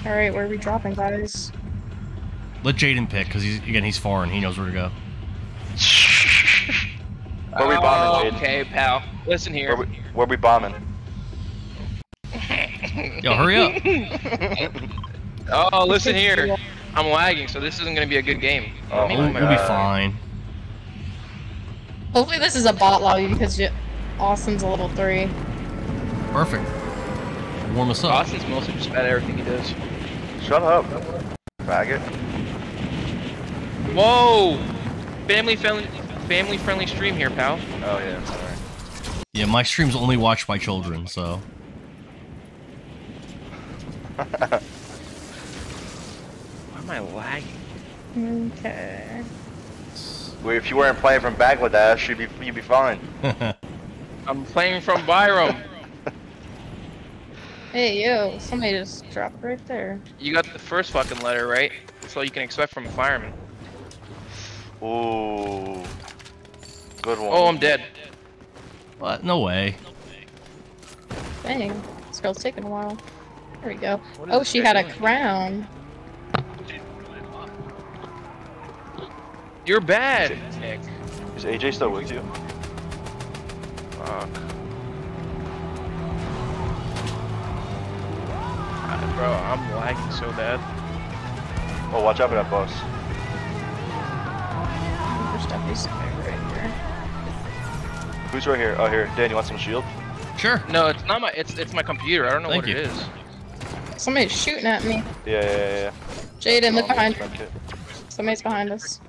Alright, where are we dropping, guys? Let Jaden pick, because he's foreign. He knows where to go. Where we bombing, Jaden? Okay, pal. Listen here. Where we bombing? Yo, hurry up. Oh, listen here. I'm lagging, so this isn't gonna be a good game. Oh, We'll be fine. Hopefully this is a bot lobby because Austin's a level 3. Perfect. Warm us up. Austin's mostly just bad at everything he does. Shut up, faggot. Whoa! Family friendly stream here, pal. Oh yeah, sorry. Yeah, my stream's only watched by children, so. Why am I lagging? Okay. Well, if you weren't playing from Bangladesh, you'd be fine. I'm playing from Byram. Hey, yo, somebody just dropped right there. You got the first fucking letter, right? That's all you can expect from a fireman. Ooh. Good one. Oh, I'm dead. What? No way. Dang, this girl's taking a while. There we go. What is Oh, this she guy had a doing? crown. You're bad, Nick. Is AJ still with you? Fuck. Bro, I'm lagging so bad. Oh, watch out for that boss. There's definitely somebody right here. Who's right here? Oh, here. Dan, you want some shield? Sure. No, it's not my. It's my computer. I don't know Thank what you. it is. Somebody's shooting at me. Yeah. Jaden, look Oh, behind. friend kit. Somebody's behind us.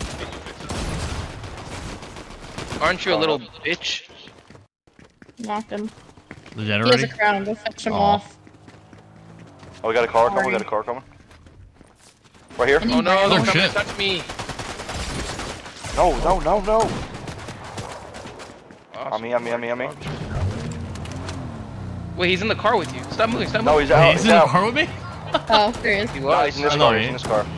Aren't you a little bitch? Knocked him. Is that He has already? a crown. Go fetch him Aw. off. Oh, we got a car coming. Sorry. We got a car coming. Right here. And Oh no! Oh, Don't come shit. and touch me. No. Awesome. On me. Wait, he's in the car with you. Stop moving. Stop No, moving. he's out. He's He's in the out. car with me? Oh, there he is. He No, was. he's in this I know car. he He's in is. this car.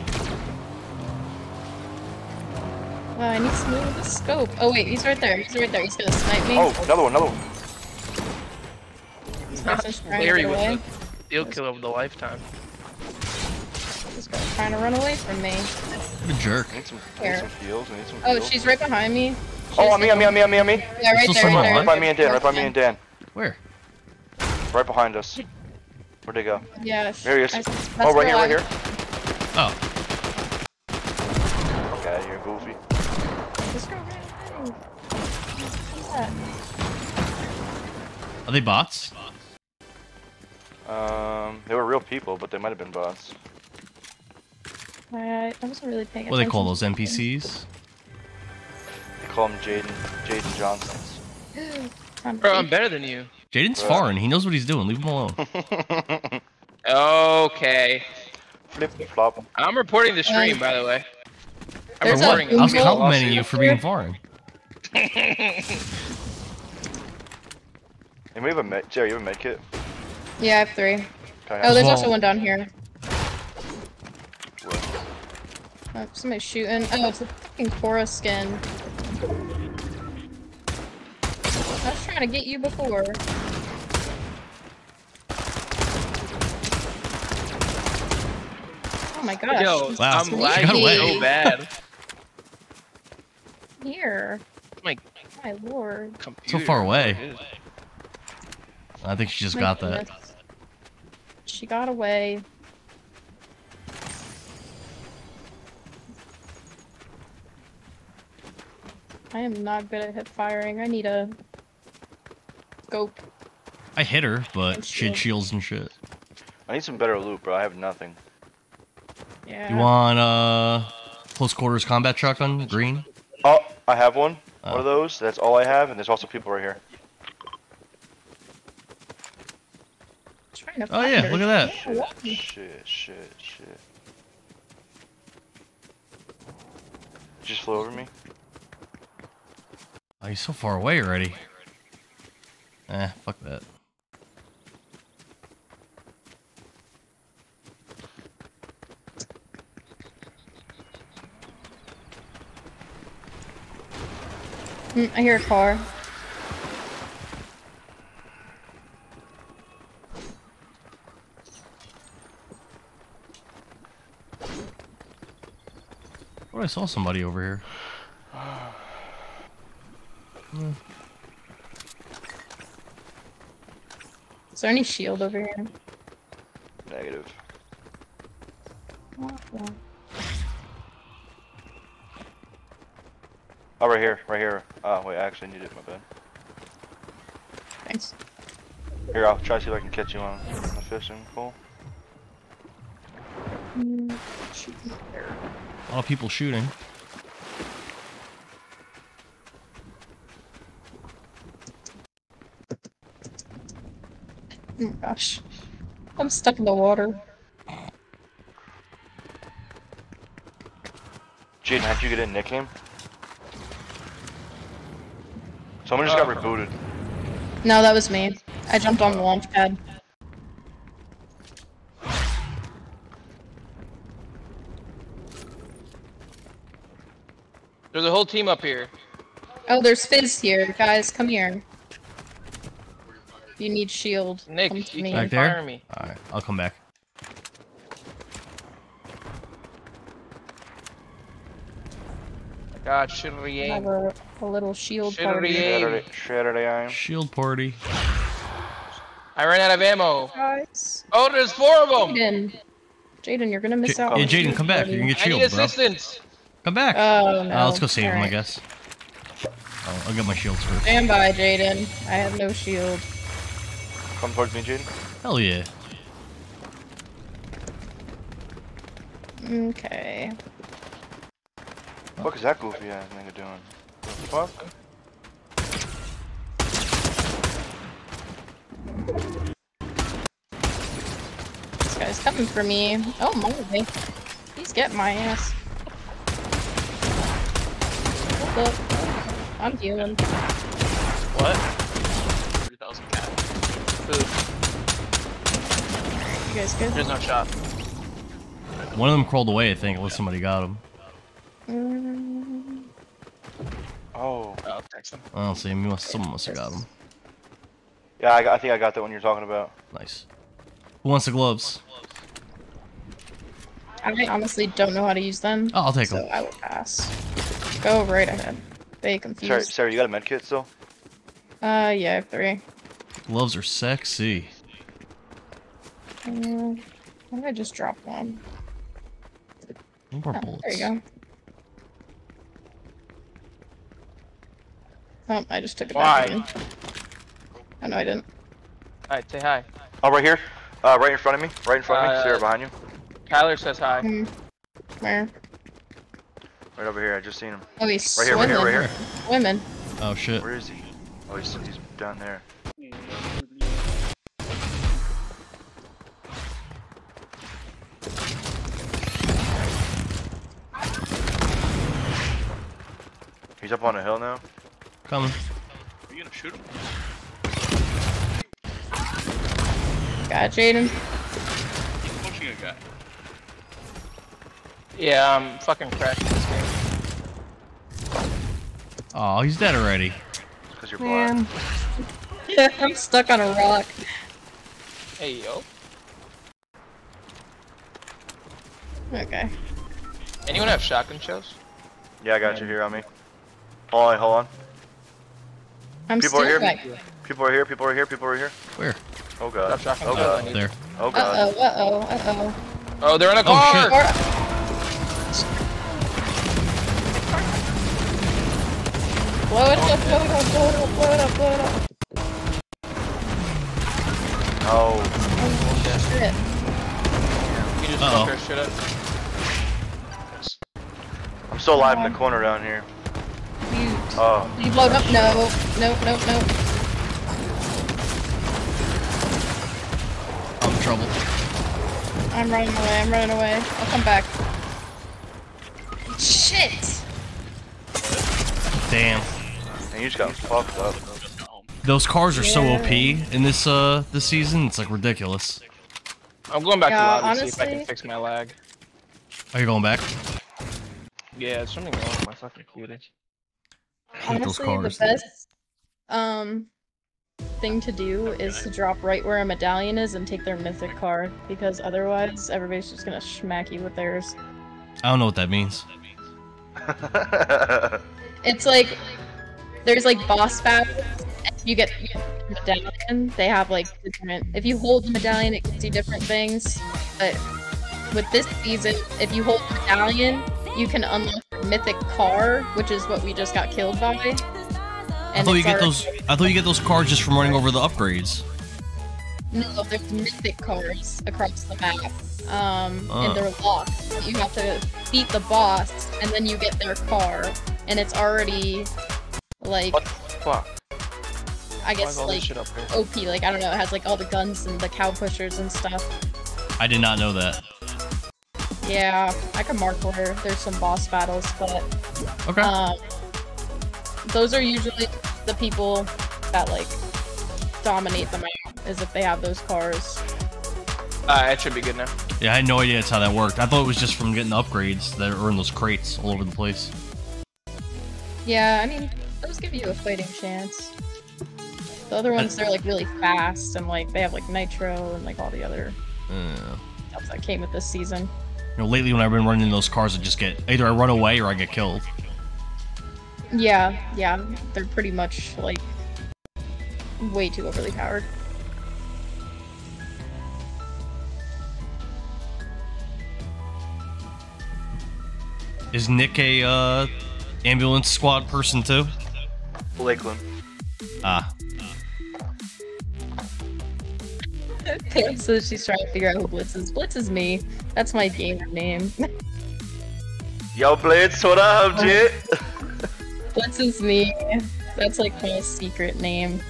Oh, I need to move the scope. Oh wait, he's right there. He's right there. He's gonna snipe me. Oh, another one. This person's trying to Larry get with away. the deal kill of the lifetime. This guy's trying to run away from me. What a jerk. I need some Here. heals. I need some Oh, heals. she's right behind me. Oh, She's on me. Yeah, right Still there, someone right Right there. by me and Dan. Right by me and Dan. Where? Right behind us. Where'd they go? Yeah. Here he is. that's Oh, right where here. Oh. Okay, you're goofy. This girl ran away. What's that? Are they bots? They were real people, but they might have been bots. I wasn't really paying attention. What do they call those to NPCs? They call them Jaden Johnsons. I'm Bro, I'm better than you. Jaden's Right. foreign. He knows what he's doing. Leave him alone. Okay. Flip flop. I'm reporting the stream, by the way. I'm There's a reporting boom I was boom. complimenting you for being foreign. And we have a med. Jerry, you have a med kit? Yeah, I have 3. Okay, Oh, there's Well- also one down here. Oh, somebody's shooting. Oh, it's a fucking Cora skin. I was trying to get you before. Oh my gosh. Yo, he's Wow. I'm She got lagging away. so bad. here. My My lord. computer. So far away. It is. I think she just My got that. goodness. She got away. I am not good at hip firing. I need a scope. I hit her, but Oh, she had shit. shields and shit. I need some better loot, bro. I have nothing. Yeah. You want close quarters combat shotgun, green? Oh, I have one. One Oh. of those. That's all I have, and there's also people right here. Trying to Oh find yeah, her. look at that. Shit. Just flew over me. Oh, he's so far away already. Fuck that. I hear a car. Oh, I saw somebody over here. Is there any shield over here? Negative. Oh, yeah. Oh, right here, right here. Oh, wait, I actually need it, my bad. Thanks. Here, I'll try to see if I can catch you on a fishing pole. Shooting there. A lot of people shooting. Oh my gosh. I'm stuck in the water. Jaden, how'd you get in? Nick him? Someone just got rebooted. No, that was me. I jumped on the launch pad. There's a whole team up here. Oh, there's Fizz here. Guys, come here. You need shield. Nick, Come to you me. Back can't there? fire me. Alright, I'll come back. God, shittery I have aim. a little shield Shield party. aim. Saturday I am. Shield party. I ran out of ammo. Guys. Oh, there's 4 of them. Jaden, you're gonna miss out. Yeah, on Jaden, shield come back. party. You can get I need shield, bro. assistance. Come back. Oh no. Let's go save him, I Alright. guess. Oh, I'll get my shields first. Stand by, Jaden. I have no shield. Come towards me, Jaden. Hell yeah. Okay. What is that goofy ass nigga doing? The fuck? This guy's coming for me. Oh my. He's getting my ass. Hold up. I'm healing. What? 3,000 cat. Food. You guys good? There's no shot. One of them crawled away, I think, unless somebody got him. Oh. I'll text him. I don't see him. Someone must have got him. Yeah, I think I got that one you're talking about. Nice. Who wants the gloves? I honestly don't know how to use them. Oh, I'll take so them. I will pass. Go right ahead. Very confused. Sarah, you got a med kit still? Yeah, I have 3. Gloves are sexy. Why did I just drop one? More Oh, bullets. there you go. Oh, I just took it Why? back again. Oh no, I didn't. Alright, say hi. Oh, right here. Right in front of me. Right in front of me. Sarah, Uh, behind you. Kyler says hi. Where? Right over here. I just seen him. Oh, he's Right here, right swimming. here, right here. Swimming. Oh shit. Where is he? Oh, he's down there. He's up on a hill now. Coming. Are you gonna shoot him? Got Jaden. Pushing a guy. Yeah, I'm fucking crashing this game. Oh, he's dead already. Because you're blind. Yeah, I'm stuck on a rock. Hey, yo. Okay. Anyone have shotgun shells? Yeah, I got you here on me. Hold on, hold on. I'm People are still here. back. People are here. People are here. People are here. Where? Oh god. Stop shotgun Oh shells, I god. need There. them. Oh god. Uh-oh. Oh, they're in a Oh, car! shit. Blow it up, blow it up, blow it up, blow it up, blow it up. Oh. Oh, shit. You just Uh-oh. fuck her shit up. I'm still alive in the corner down here. Oh. You blowed up? No. Nope. I'm in trouble. I'm running away. I'll come back. Shit! Damn. And you just got fucked up. Those cars are so Yeah. OP in this season. It's like ridiculous. I'm going back Yeah, to lobby to see if I can honestly- fix my lag. Are you going back? Yeah, there's something wrong with my fucking computer. I hate those Honestly, cars. the best thing to do is to drop right where a medallion is and take their mythic card, because otherwise everybody's just gonna smack you with theirs. I don't know what that means. It's like there's like boss battles. If you get the medallion, they have like different. If you hold the medallion, it gives you different things. But with this season, if you hold the medallion, you can unlock the mythic car, which is what we just got killed by. I thought you get those cards just from running over the upgrades. No, there's mythic cars across the map. And they're locked. You have to beat the boss, and then you get their car, and it's already like. What the fuck? I guess like OP. Like I don't know. It has like all the guns and the cow pushers and stuff. I did not know that. Yeah, I can mark where there's some boss battles, but Okay. Those are usually the people that like dominate the map. Is if they have those cars. It should be good now. Yeah, I had no idea that's how that worked. I thought it was just from getting the upgrades that are in those crates all over the place. Yeah, I mean, those give you a fighting chance. The other ones, they're like really fast and like they have like nitro and like all the other stuff that came with this season. You know, lately when I've been running those cars, I just get either I run away or I get killed. Yeah, they're pretty much like way too overly powered. Is Nick a ambulance squad person too? Lakeland. Ah. So she's trying to figure out who Blitz is. Blitz is me. That's my gamer name. Yo, Blitz, what up, Jit? Blitz is me. That's like my secret name.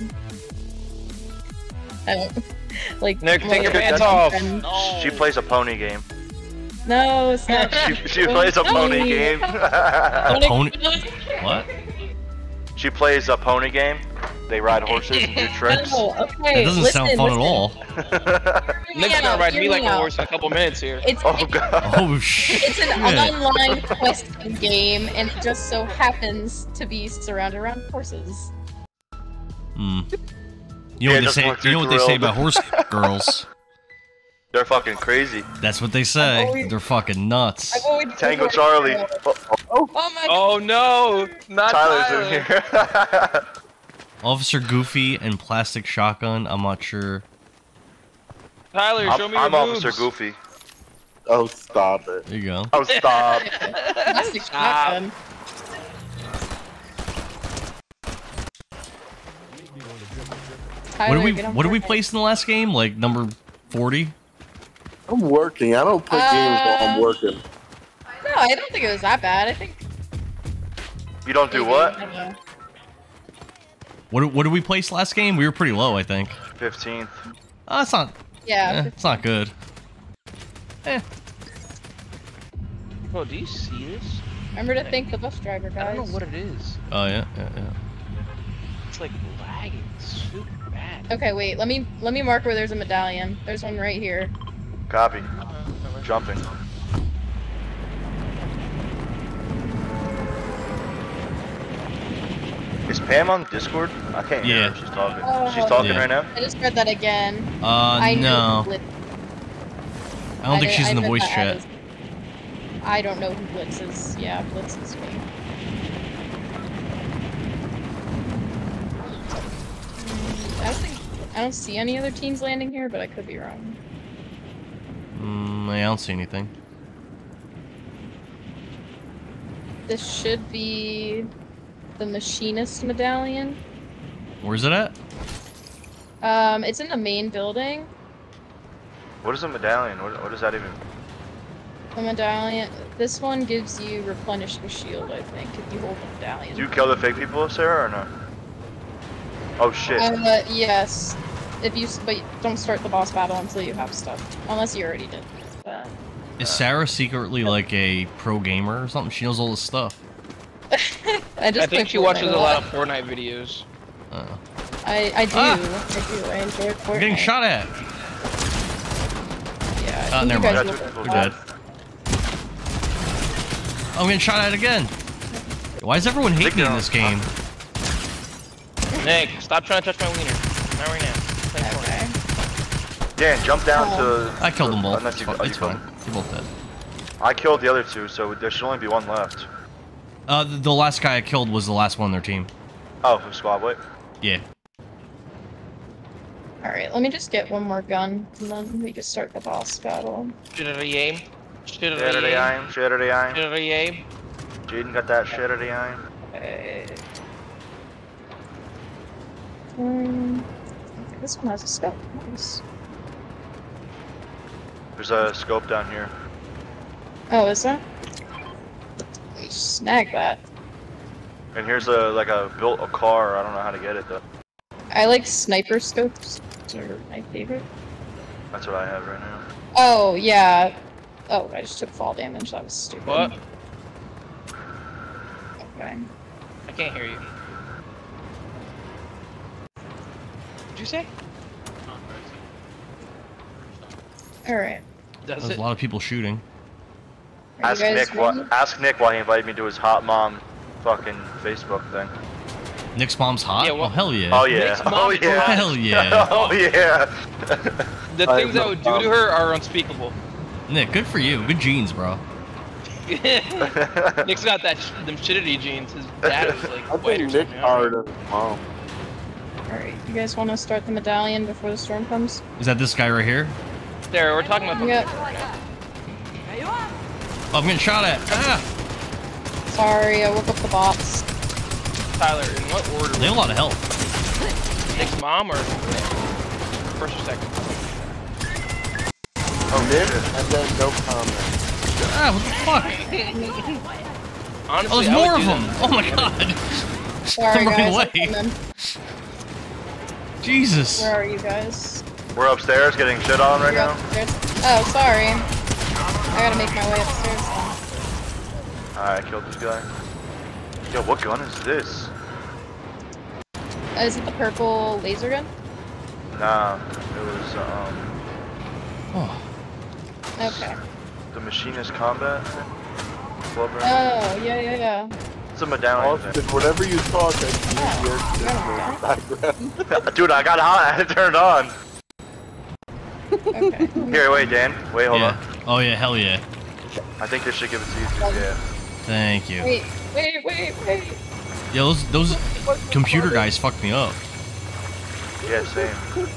I don't like. Nick, take your pants off. She plays a pony game. No, it's not. She plays a pony game. A pony? What? She plays a pony game. They ride horses and do tricks. Oh, okay. It doesn't sound fun at all. Nick's gonna ride me like a horse in a couple minutes here. Oh god. Oh shit. It's an online questing game, and it just so happens to be surrounded around horses. Hmm. You know what they say about horse girls? They're fucking crazy. That's what they say. They're fucking nuts. Tango Charlie. Oh my god. Oh no, not Tyler's Tyler. in here. Officer Goofy and Plastic Shotgun. I'm not sure. Tyler, show me your I'm boobs. Officer Goofy. Oh, stop it. There you go. Oh, stop. Plastic shotgun. What did we place in the last game? Like number 40? I'm working. I don't play games while I'm working. No, I don't think it was that bad. I think. You don't do what? I don't know. What did we place last game? We were pretty low, I think. 15th. Oh, it's not. Yeah. It's not good. Bro, do you see this? Remember to thank the bus driver, guys. I don't know what it is. Oh yeah. It's like lagging super bad. Okay, wait. Let me mark where there's a medallion. There's one right here. Copy. Jumping. Is Pam on Discord? I can't hear her. She's talking. She's talking right now? I just read that again. No. I don't think she's in the voice chat. I don't know who Blitz is. Yeah, Blitz is me. I don't see any other teams landing here, but I could be wrong. I don't see anything. This should be the Machinist medallion. Where's it at? It's in the main building. What is a medallion? What does that even... The medallion. This one gives you replenish the shield, I think, if you hold the medallion. Do you kill the fake people, Sarah, or no? Oh shit. Yes. But don't start the boss battle until you have stuff. Unless you already did. Is Sarah secretly like a pro gamer or something? She knows all this stuff. I think she watches a lot of Fortnite videos. I do. I enjoy Fortnite. I'm getting shot at. Yeah. Never mind. You're dead. I'm getting shot at again. Why does everyone hate me in this game? Nick, stop trying to touch my wiener. Not right now. Okay. Dan, jump down to... I killed them both. Unless you, It's fine. They're both dead. I killed the other two, so there should only be one left. The last guy I killed was the last one on their team. Oh, from squad whip. Yeah. Alright, let me just get one more gun, and then we can start the boss battle. Shitty aim. Shitty aim. Shitty aim. Shitty aim. Jaden got that shitty aim. Okay. This one has a scope. Nice. There's a scope down here. Oh, is there? Snag that. And here's a built a car. I don't know how to get it though. I like sniper scopes. They're my favorite. That's what I have right now. Oh, yeah. Oh, I just took fall damage. That was stupid. What? Okay. I can't hear you. What'd you say? Alright. Does There's it? a lot of people shooting. Are you guys ready? Ask Nick why he invited me to his hot mom fucking Facebook thing. Nick's mom's hot? Yeah, well- oh, hell yeah. Oh yeah. Nick's mom Oh is yeah. hot. Hell yeah. Oh yeah. The things I would do to her are unspeakable. Nick, good for you. Good genes, bro. Nick's got them shittity genes. His dad is like I white or think Nick something. hard as mom. Alright, you guys want to start the medallion before the storm comes? Is that this guy right here? There, we're talking about the Yep. Oh, I'm getting shot at. Ah! Sorry, I woke up the boss. Tyler. In what order? They have a lot of health. Nick's mom or first or second? Oh, Nick, and then no comment. Ah, what the fuck? Honestly, Oh, there's I would more of do them. that. Oh my god. Sorry, I'm running guys. away. I'm coming. Jesus. Where are you guys? We're upstairs getting shit on right You're now. upstairs? Oh, sorry. I gotta make my way upstairs then. Alright, I killed this guy. Yo, what gun is this? Is it the purple laser gun? Nah, it was Oh. Okay. the machinist combat thing. Club room. Oh, yeah. It's a medallion Austin, thing. whenever you talk, I Oh, see you your background. Dude, I got hot. I had it turned on. Okay. Here, wait, Dan. Wait, hold Yeah. on. Oh yeah, hell yeah. I think this should give it to you too. Yeah. Thank you. Wait. Yeah, those computer guys fucked me up. Yeah, same.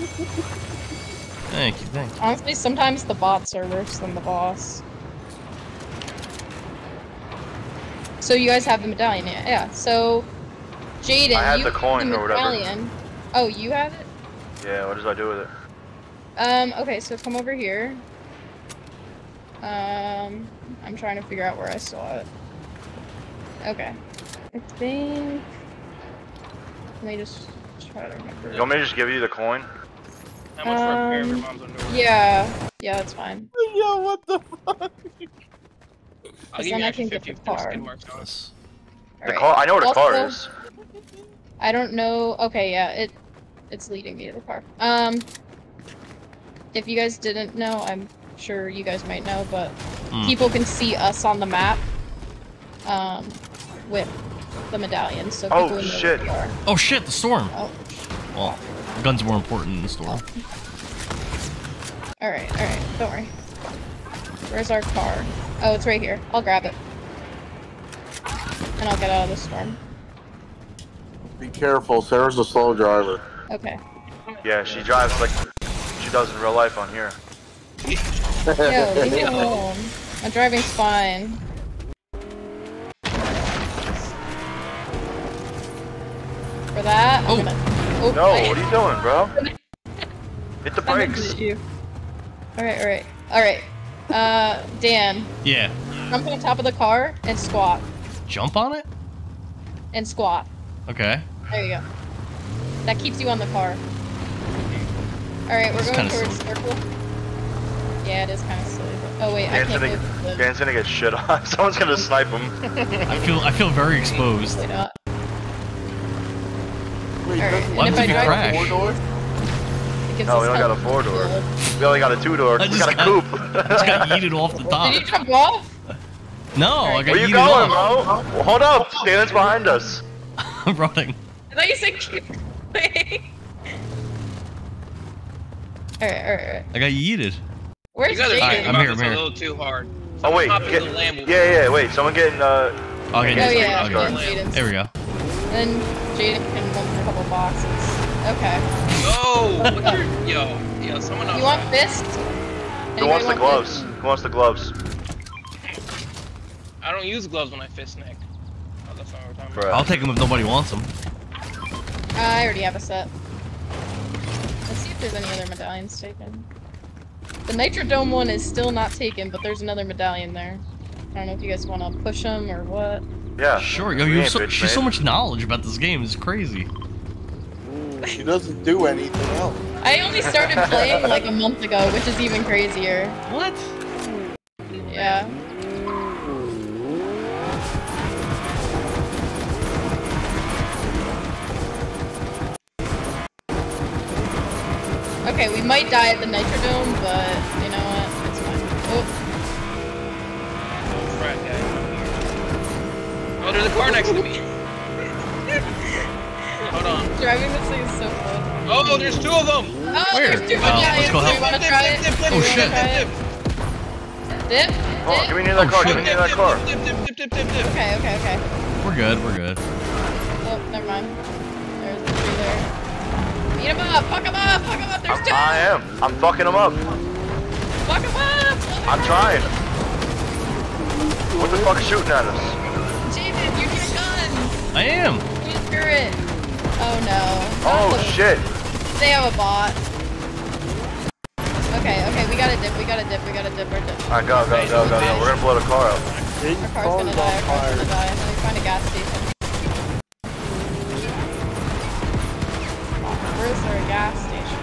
Thank you. Honestly, sometimes the bots are worse than the boss. So you guys have the medallion, yeah. So, Jaden, I had you the coin have or whatever. medallion. Oh, you have it? Yeah, what does I do with it? Okay, so come over here. I'm trying to figure out where I saw it. Okay. I think... Let me just try to remember. You want me to just give you the coin? How much for a pair of your mom's underwear? Yeah, that's fine. Yo, what the fuck? I'll Because give then you I extra can get 50 the for the car. skid marks on it. The Alright. car? I know where the car Also- is. I don't know. Okay, yeah, it's leading me to the car. If you guys didn't know, I'm sure you guys might know, but people can see us on the map, with the medallion. So Oh, people know shit. where we are. Oh shit, the storm. Oh, Well, guns more important than the storm. all right, don't worry. Where's our car? Oh, it's right here. I'll grab it, and I'll get out of the storm. Be careful, Sarah's a slow driver. Okay. Yeah, she drives like she does in real life on here. Yo, leave me alone. My driving's fine. For that, Oh. I'm gonna... Oh, No, what are you doing, bro? Hit the I'm gonna brakes. hit you. Alright. Dan, Yeah. jump on top of the car and squat. Jump on it? And squat. Okay. There you go. That keeps you on the car. Alright, we're It's going kinda towards circle. Yeah, it is kind of silly. But... Oh wait, I can't Dan's gonna get shit on. Someone's gonna snipe him. I feel very exposed. Wait, not. Wait, Alright, doesn't and What if if I you drive crash? four-door? it gives No, us we only got a health. 4-door. We only got a 2-door. I We just got a got- coupe. Just got yeeted off the top. Did you jump off? No, I got Where you yeeted going, off. bro? Hold up. Dan's behind us. I'm running. I thought you said keep going. Alright. I got yeeted. Where's You guys are Jaden? thinking I'm about here, this I'm a here. little too hard. Oh wait, Hop in get, the Lambo. yeah, wait. Someone getting Okay, Oh, yeah, okay. Jaden's. there we go. Then Jaden can run a couple boxes. Okay. Yo, someone else. You want fist? Who wants the gloves? Who wants the gloves? I don't use gloves when I fist Nick. Oh, that's not what we're talking about. Bruh. I'll take them if nobody wants them. I already have a set. Let's see if there's any other medallions taken. The Nitrodome one is still not taken, but there's another medallion there. I don't know if you guys want to push them or what. Yeah. Sure, yo, We you ain't have bitch she's so made. much knowledge about this game. It's crazy. She doesn't do anything else. I only started playing like a month ago, which is even crazier. What? Yeah. Okay, we might die at the Nitrodome, but you know what? It's fine. Oh, Frat guy. Oh, there's a car next to me. Hold on. driving this thing is so fun. Oh, there's two of them. Oh, Where? there's two Oh, let's medallions. go Do help. you want to try it? Dip, Do you Oh, wanna shit. try it? Dip? Oh, Dip? give me near that Oh, car. shit. Give me near that car. Dip. Okay, okay, okay. We're good. We're good. Oh, never mind. There's the two there. Beat him up! Fuck him up! Fuck him up! There's two! I am. I'm fucking them up. Fuck him up! I'm trying. What the fuck is shooting at us? Jaden, you need a gun! I am. You screw it! Oh no. Oh shit. They have a bot. Okay, okay, we gotta dip, we gotta dip. We're dip. Alright, go. We're gonna blow the car up. Our car's gonna die, Let me find a gas station. Where's there a gas station?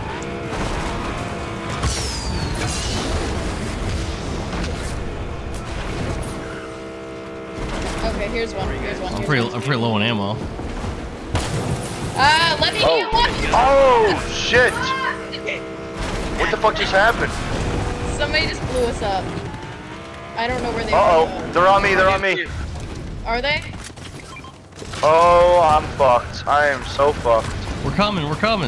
Okay, here's one. I'm pretty low on ammo. Let me heal one! Oh shit. What the fuck just happened? Somebody just blew us up. I don't know where they Uh-oh. are. They're on me. Are they? Oh, I'm fucked. I am so fucked. We're coming. Oh, God,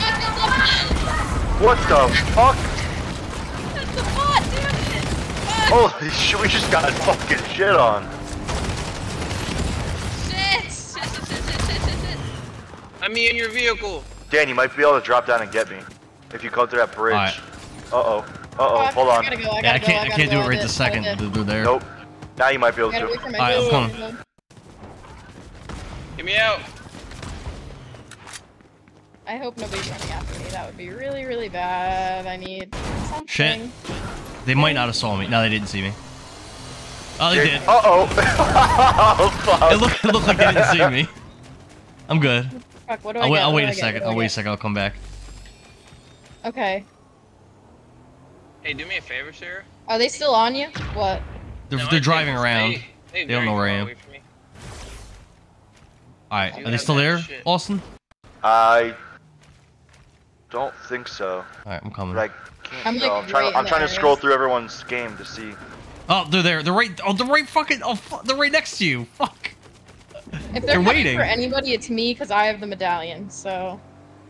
What the fuck? that's the bot, damn it! Fuck! Holy shit, we just got fucking shit on. Shit! I'm in your vehicle. Dan, you might be able to drop down and get me. If you come through that bridge. Alright. Uh-oh, Fuck, hold on. I gotta go, Yeah, I can't do it right this second. They're there. Nope. Now you might be able Gotta to. wait for my Alright, I'm gas coming. station. Get me out. I hope nobody's running after me. That would be really, really bad. I need something. Shit. They might not have saw me. No, they didn't see me. Oh, they did. Uh-oh. Oh, fuck. It looked like they didn't see me. I'm good. Fuck, what do I I'll get? wait What a do I second. get? What I'll do I wait a get? second. I'll come back. Okay. Hey, do me a favor, Sarah. Are they still on you? What? They're driving around. They don't know where I am. Alright, You are they have still that there, shit. Austin? I don't think so. Alright, I'm coming. But I can't I'm, tell. like, I'm trying right in to the scroll areas. through everyone's game to see. Oh, they're there. They're right. Oh, they're right fucking. Oh, they're right next to you. Fuck. If They're they're coming waiting. for anybody, it's me because I have the medallion. So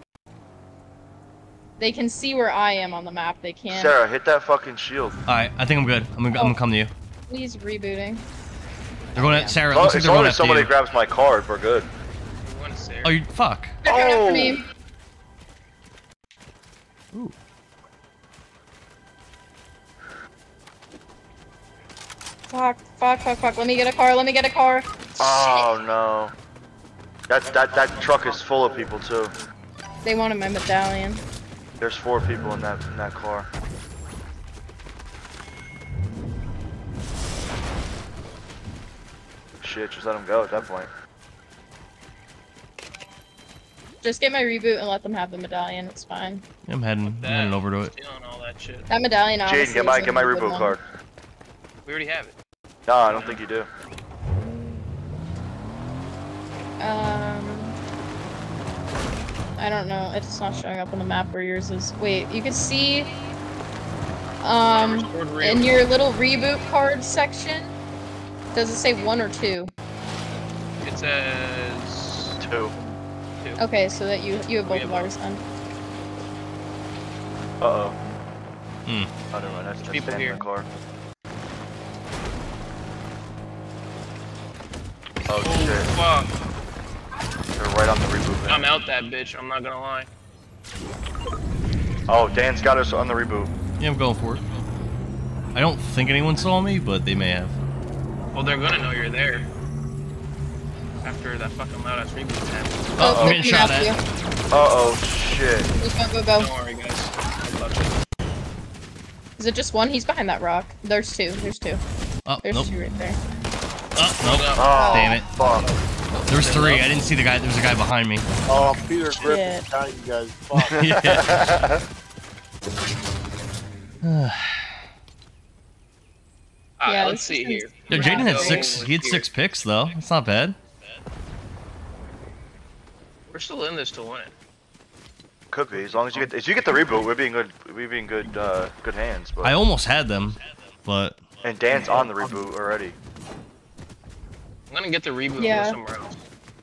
they can see where I am on the map. They can't. Sarah, hit that fucking shield. Alright, I think I'm good. I'm gonna come to you. Please rebooting. They're going Yeah. at Sarah. As It looks like as they're long going as after somebody you. grabs my card, we're good. Oh, you fuck. They're coming Oh. after me. Ooh. Fuck. Let me get a car. Oh no. That truck is full of people too. Shit. They wanted my medallion. There's 4 people in that car. Shit, just let them go at that point. Just get my reboot and let them have the medallion. It's fine. I'm heading over to it. Stealing all that shit. That medallion. Jaden, honestly get my isn't a good reboot one. card. We already have it. No, I don't think you do. I don't know. It's not showing up on the map where yours is. Wait, you can see. Restored real. In your little reboot card section, does it say 1 or 2? It says 2. Okay, so that you have both have of ours then. Uh-oh. Hmm. Oh, never mind. That's people Dan in here. the car. Oh shit. Fuck. They're right on the reboot. Van. I'm out that bitch. I'm not gonna lie. Oh, Dan's got us on the reboot. Yeah, I'm going for it. I don't think anyone saw me, but they may have. Well, they're gonna know you're there. After that fucking loud ass reboot happened. Oh, I'm getting shot at. Uh-oh, shit. Go. Don't worry, guys. I love you. Is it just one? He's behind that rock. There's two. Oh, There's nope. two right there. Oh, nope. Oh, Damn it. Fuck. There's three. I didn't see the guy. There was a guy behind me. Oh, Peter Griffin got you guys. Fuck. Yeah. Yeah, Let's see here. Yo, Jaden had six. He had 6 picks though. That's not bad. We're still in this to win it. Could be, as long as you get the reboot, we'll be in good hands. But I almost had them, but and Dan's on the reboot already. I'm gonna get the reboot Yeah. and go somewhere else.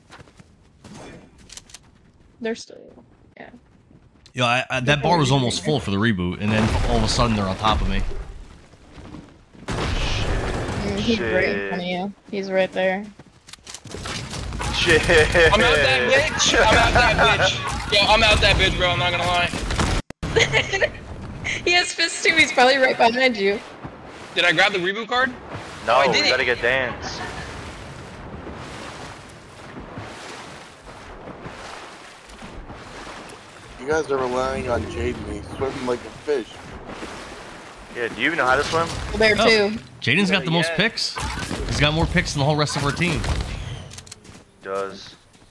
They're still. Yeah. yo, that bar was almost full for the reboot, and then all of a sudden they're on top of me. He's right in front of you. He's right there. Shit. I'm out that bitch. Yo, I'm out that bitch, bro. I'm not gonna lie. He has fists too. He's probably right behind you. Did I grab the reboot card? No, I we did it. gotta get Dan's. You guys are relying on Jaden. He's swimming like a fish. Yeah, do you even know how to swim? Well, there Oh. too. Jaden's got the most Yeah. picks. He's got more picks than the whole rest of our team. Does.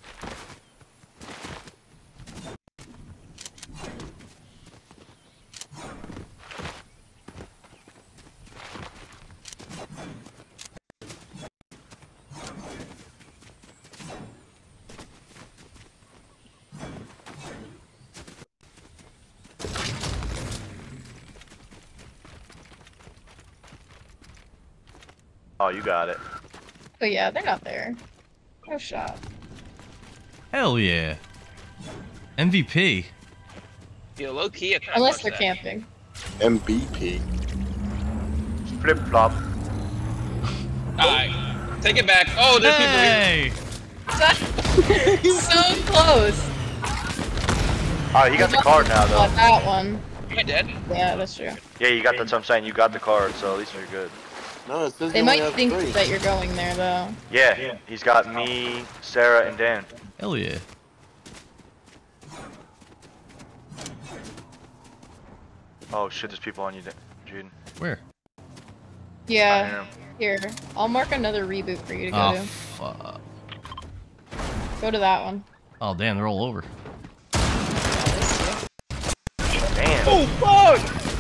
Oh, you got it. But yeah, they're not there. No shot. Hell yeah. MVP. Yo, low key, I kinda Unless touched they're that. camping. MVP. Flip flop. Alright, take it back. Oh, there's people here. Hey! So close. Oh, you got the card now, though. Not that one. Am I dead? Yeah, that's true. Yeah, you got. That's what I'm saying. You got the card, so at least you're good. No, it says They you only might have think 3. that you're going there though. Yeah, he's got me, Sarah, and Dan. Hell yeah. Oh shit, there's people on you, Jaden. Where? Yeah. Damn. Here, I'll mark another reboot for you to go Oh, to. fuck. Go to that one. Oh, damn, they're all over. Damn. Oh, fuck!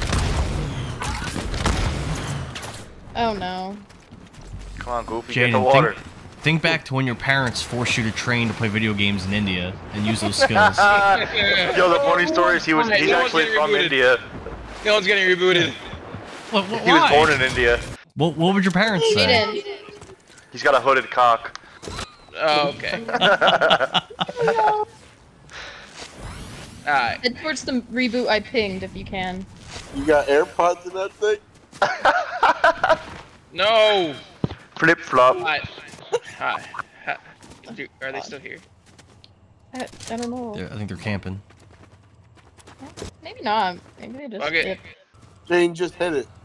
Oh no. Come on, Goofy, get the Jaden, water. think back to when your parents forced you to train to play video games in India and use those skills. Yo, the funny story is he's No one's actually getting from rebooted. India. No one's getting rebooted. He was born in India. What would your parents say? Jaden. He's got a hooded cock. Oh, okay. Alright. Head towards the reboot I pinged if you can. You got AirPods in that thing? No! Flip flop. Hi. Hi. Are they still here? I don't know. I think they're camping. Maybe not. Maybe they just. Okay. Dip. Jane just hit it.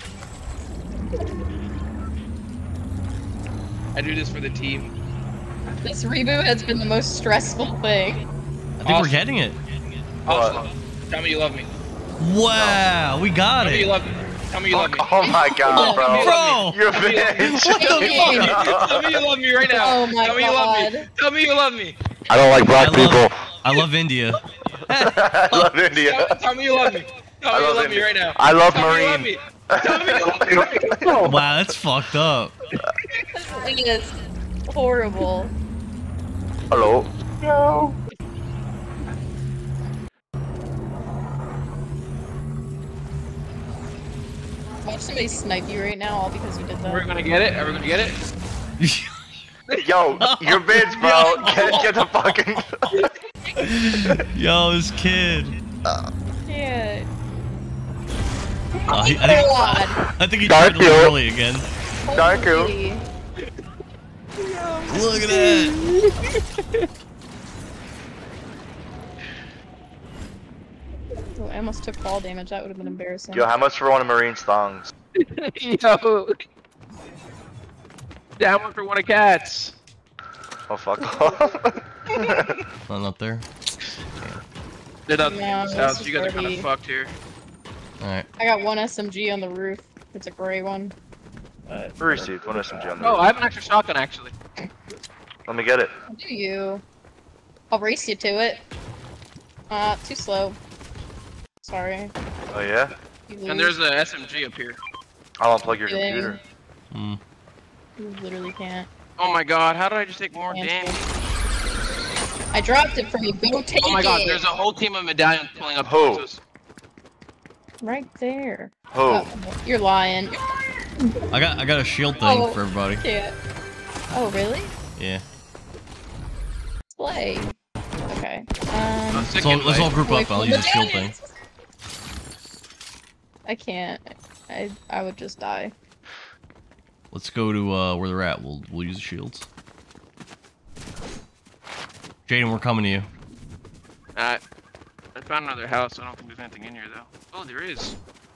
I do this for the team. This reboot has been the most stressful thing. I think we're Awesome. getting it. Awesome. Tell me you love me. Wow, we got Tell me you it. love me. Tell me you love me. Oh my god, bro. Bro! You're a bitch. What the fuck? Tell me you love me right now. Oh my Tell me you love me. God. Tell me you love me. I don't like black people. I love India. I love India. Tell me you love me. Tell me you love me right now. I love Tell me you love Marine. me. Tell me you love me right now. Wow, that's fucked up. This thing is horrible. Hello. No. Watch somebody snipe you right now all because you did We're that. gonna get it. Are we gonna get it? Yo, you're bitch, bro. Get the fucking. Yo, this kid. Yeah. Oh, God. I think he tried to leave early again. Darku. Holy. Look at that. Oh, I almost took fall damage. That would have been embarrassing. Yo, how much for one of Marine's thongs? Yo. Down one for one of cats. Oh fuck off. Nothing up there. They're not No, in this this house. is You guys are kind dirty. of fucked here. Alright. I got one SMG on the roof. It's a gray one. Received one SMG on the Oh, roof. I have an extra shotgun actually. Let me get it. Do you? I'll race you to it. Too slow. Sorry. Oh yeah? You And lose. there's a SMG up here. I'll unplug your Dang. computer. Hmm. You literally can't. Oh my god, how did I just take more Can't damage? I dropped it from you. Go take it. Oh my god, there's a whole team of medallions pulling up Who? towards us. Right there. Who? Oh, you're lying. I got a shield thing Oh. for everybody. Can't. Oh, really? Yeah. Play. Okay. Let's all group up. I'll use the shield thing. I can't. I would just die. Let's go to where they're at. We'll use the shields. Jaden, we're coming to you. I found another house. I don't think there's anything in here though. Oh, there is.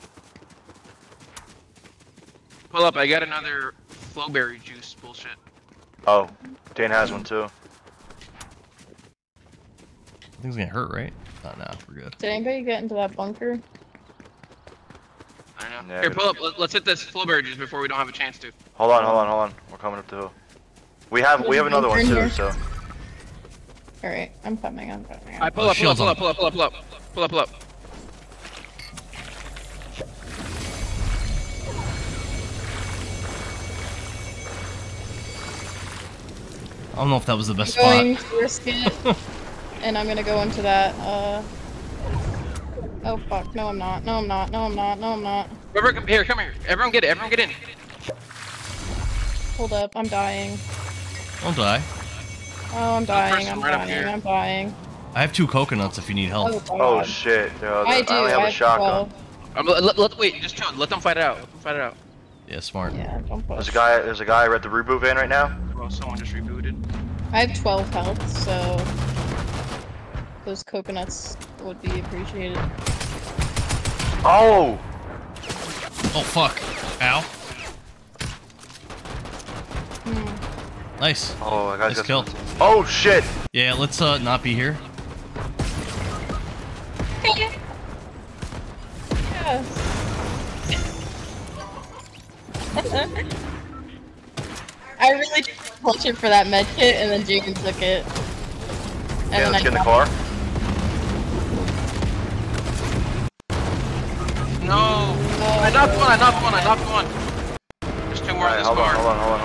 Pull up. I got another flowberry juice bullshit. Oh, Dan has one too. I think it's gonna hurt, right? Oh, no, we're good. Did anybody get into that bunker? I don't know. Yeah, Here, but- pull up. Let's hit this flowberry juice before we don't have a chance to. Hold on. We're coming up the hill. We have another one too, so. Alright, I'm coming. Alright, pull up. Shields on. Pull up. I don't know if that was the best I'm going spot. to risk it, and I'm gonna go into that, Oh fuck, no I'm not. Here, come here. Everyone get it. Everyone get in. Hold up, I'm dying. Don't die. Oh, I'm dying, I'm right up dying, here. I'm dying. I have 2 coconuts if you need help. Oh god. Oh shit, yo, I do, only have I a shotgun. 12. Wait, just chill. Let them fight it out. Yeah, smart. Yeah, don't push. There's a guy at the reboot van right now. Well, someone just rebooted. I have 12 health, so those coconuts would be appreciated. Oh! Oh, fuck. Ow. Nice. Oh, I got Nice kill. Oh shit! Yeah, let's not be here. Yes. I really did clutch it for that med kit, and then Jaden took it. And Yeah, then let's I get in the got- car. No! Oh. I knocked one. There's 2 more in Alright, this hold car.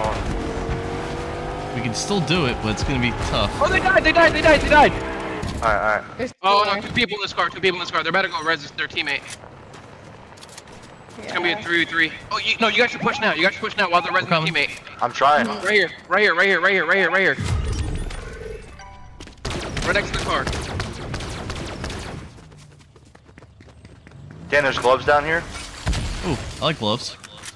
on. We can still do it, but it's gonna be tough. Oh, they died! Alright. There's Oh two no, more. 2 people in this car. They're about to go res their teammate. It's gonna be a Yeah. 3v3. Oh, you guys should push now. While they're resing their coming. teammate. I'm trying. Right here. Right next to the car. Dan, there's gloves down here. Ooh, I like gloves.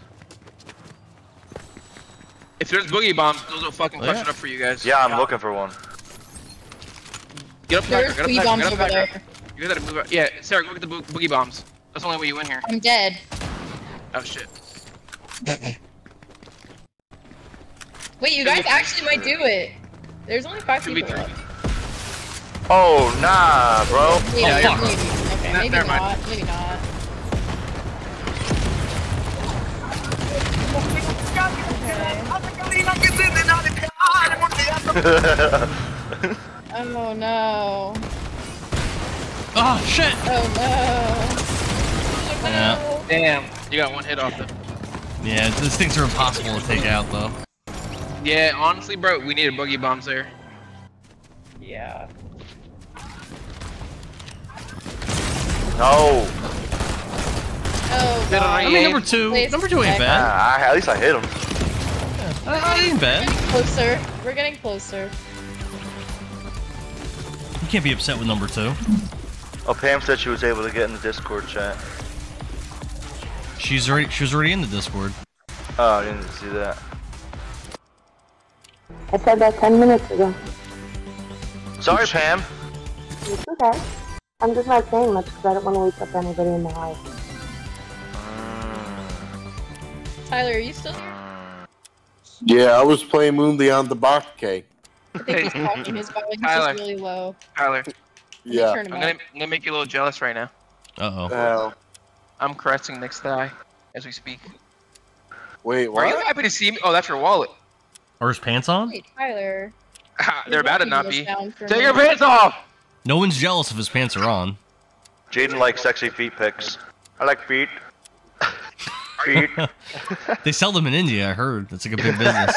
If there's boogie bombs, those will fucking Oh, clutch yeah. it up for you guys. Yeah, I'm looking for one. Get up, There's Packer. boogie bombs over there. You gotta move out. Yeah, Sarah, go get the boogie bombs. That's the only way you win here. I'm dead. Oh shit. Wait, you guys actually might do it. There's only 5 people 2v3. left. Oh, nah, bro. Maybe, Oh, fuck. maybe. Okay, maybe Never mind. not. Maybe not. Oh no. Oh, shit! Oh no. Oh, Yeah. no. Damn. You got 1 hit off the. Yeah, these things are impossible to take out, though. Yeah, honestly, bro, we needed boogie bombs there. Yeah. No. Oh Did god. I I mean, number 2 Please ain't bad. At least I hit him. Ain't bad. Closer. We're getting closer. You can't be upset with number 2. Oh, Pam said she was able to get in the Discord chat. She was already in the Discord. Oh, I didn't see that. I said that 10 minutes ago. Sorry, Pam. It's okay. I'm just not saying much because I don't want to wake up anybody in the house. Tyler, are you still here? Yeah, I was playing Moon Beyond the Bacche. I think he's talking. His volume's Tyler. just really low. Tyler, Yeah. Turn him I'm up. gonna make you a little jealous right now. Uh-oh. I'm caressing Nick's thigh as we speak. Wait, Are you what? happy to see me? Oh, that's your wallet. Are his pants on? Wait, Tyler. They're about to not be. Down for Take me. your pants off! No one's jealous if his pants are on. Jaden likes sexy feet pics. I like feet. Feet. They sell them in India, I heard. That's like a big business.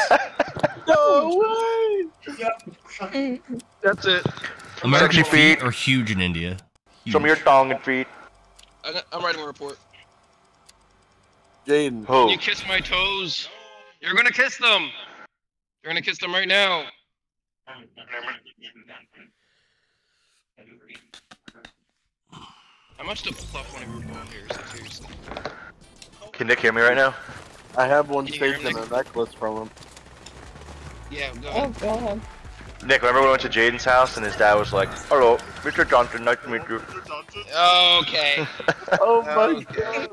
No way! That's it. American Sexy feet feet. are huge in India. Huge. Show me your thong and feet. I'm writing a report. Jaden. Who? You kiss my toes. You're gonna kiss them. You're gonna kiss them right now. How much to pluck one of your ball hairs? Seriously. Can Nick hear me right now? I have one Can you hear saved in him, a necklace from him. Yeah, go Oh ahead. god. Nick, remember we went to Jaden's house and his dad was like, "Hello, Mr. Johnson, nice to meet you." Okay. Oh my god.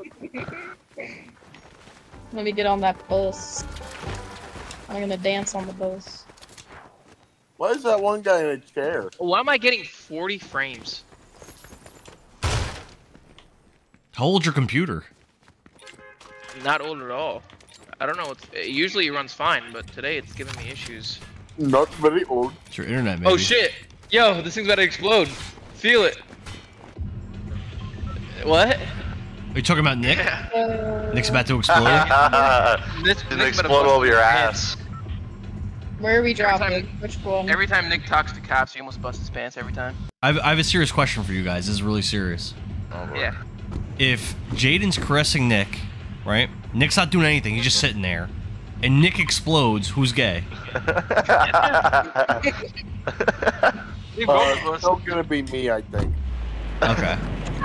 Let me get on that bus. I'm gonna dance on the bus. Why is that one guy in a chair? Why am I getting 40 frames? How old's your computer? Not old at all. I don't know. Usually it runs fine, but today it's giving me issues. Not very old. It's your internet, maybe. Oh shit! Yo, this thing's about to explode. Feel it. What? Are you talking about Nick? Nick's about to explode? This Didn't explode over your ass. Where are we time- dropping? Which one? Every time Nick talks to cops, he almost busts his pants every time. I have a serious question for you guys. This is really serious. Yeah. If Jaden's caressing Nick, right? Nick's not doing anything. He's just sitting there. And Nick explodes. Who's gay? It's still gonna be me, I think. Okay.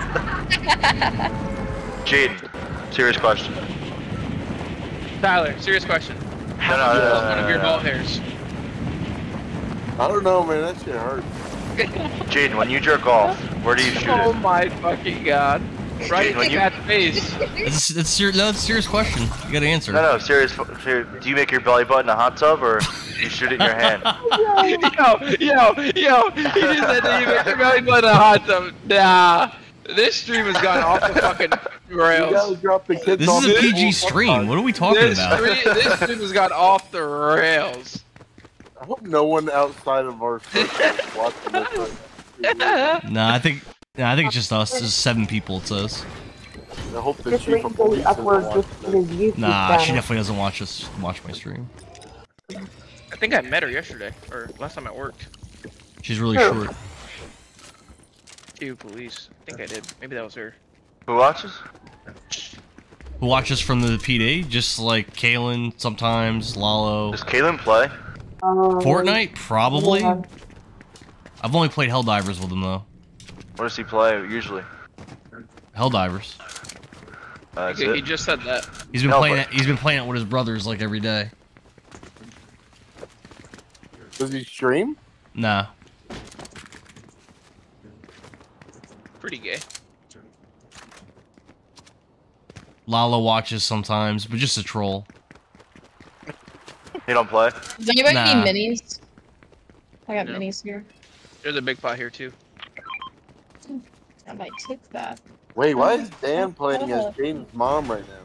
Jaden, serious question. Tyler, serious question. No, How much was one of your no. ball hairs? I don't know, man. That shit hurt. Jaden, when you jerk off, where do you shoot Oh it? my fucking god. Right When in you- that face. It's a serious question. You gotta answer. No, serious. Do you make your belly button a hot tub or you shoot it in your hand? Yo. He just said that you make your belly button a hot tub. Nah. This stream has gone off the fucking You gotta rails. drop the kids This off is a at PG school stream. sometime. What are we talking This about? stream has gone off the rails. I hope no one outside of our circle is watching this. Nah, I think it's just us. There's 7 people, it says. I hope the Just chief wait of until he police isn't uploads this watching to this. his YouTube Nah, she channel. definitely doesn't watch my stream. I think I met her yesterday, or last time I worked. She's really Who? short. Ew, police. I think I did. Maybe that was her. Who watches? Who watches from the PD? Just like Kalen sometimes, Lalo. Does Kaylin play? Fortnite? Probably. Yeah. I've only played Helldivers with him though. What does he play usually? Helldivers. That's Okay, he it. just said that. He's been No, playing but- it. He's been playing it with his brothers like every day. Does he stream? Nah. Pretty gay. Lalo watches sometimes, but just a troll. He don't play? Does anybody Nah. need minis? I got No. minis here. There's a big pot here too. I might take that. Wait, why is Dan playing as Jaden's mom right now?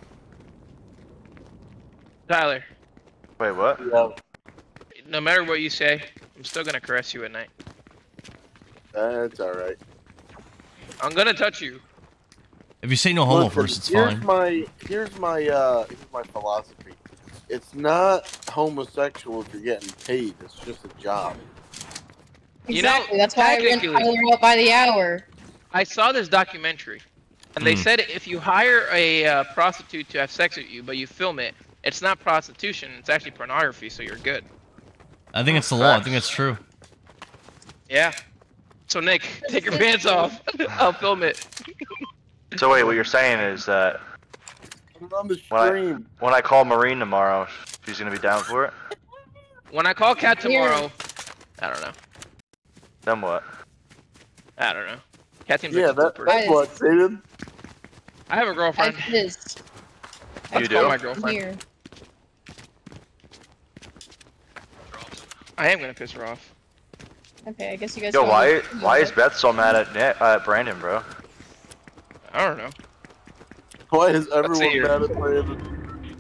Tyler, Wait, what? Yeah, no matter what you say, I'm still gonna caress you at night. that's alright. I'm gonna touch you. If you say no homo Listen, first, it's here's fine. here's my philosophy. It's not homosexual if you're getting paid. It's just a job. You know, Exactly. That's why I rent technically- Tyler up by the hour. I saw this documentary, and they said if you hire a prostitute to have sex with you, but you film it, it's not prostitution, it's actually pornography, so you're good. I think it's the law. I think it's true. Yeah. So Nick, take your pants off. I'll film it. So wait, what you're saying is that I'm on the Why? stream. when I call Maureen tomorrow, she's gonna be down for it? When I call Cat tomorrow, I don't know. Then what? I don't know. Cat seems Yeah, like a cool person. that's what, Jaden. I have a girlfriend. I pissed. You Call do? my girlfriend. Here. I am gonna piss her off. Okay, I guess you guys. Yo, wanna- why is Beth so mad at Brandon, bro? I don't know. Why is see everyone here. mad at Brandon?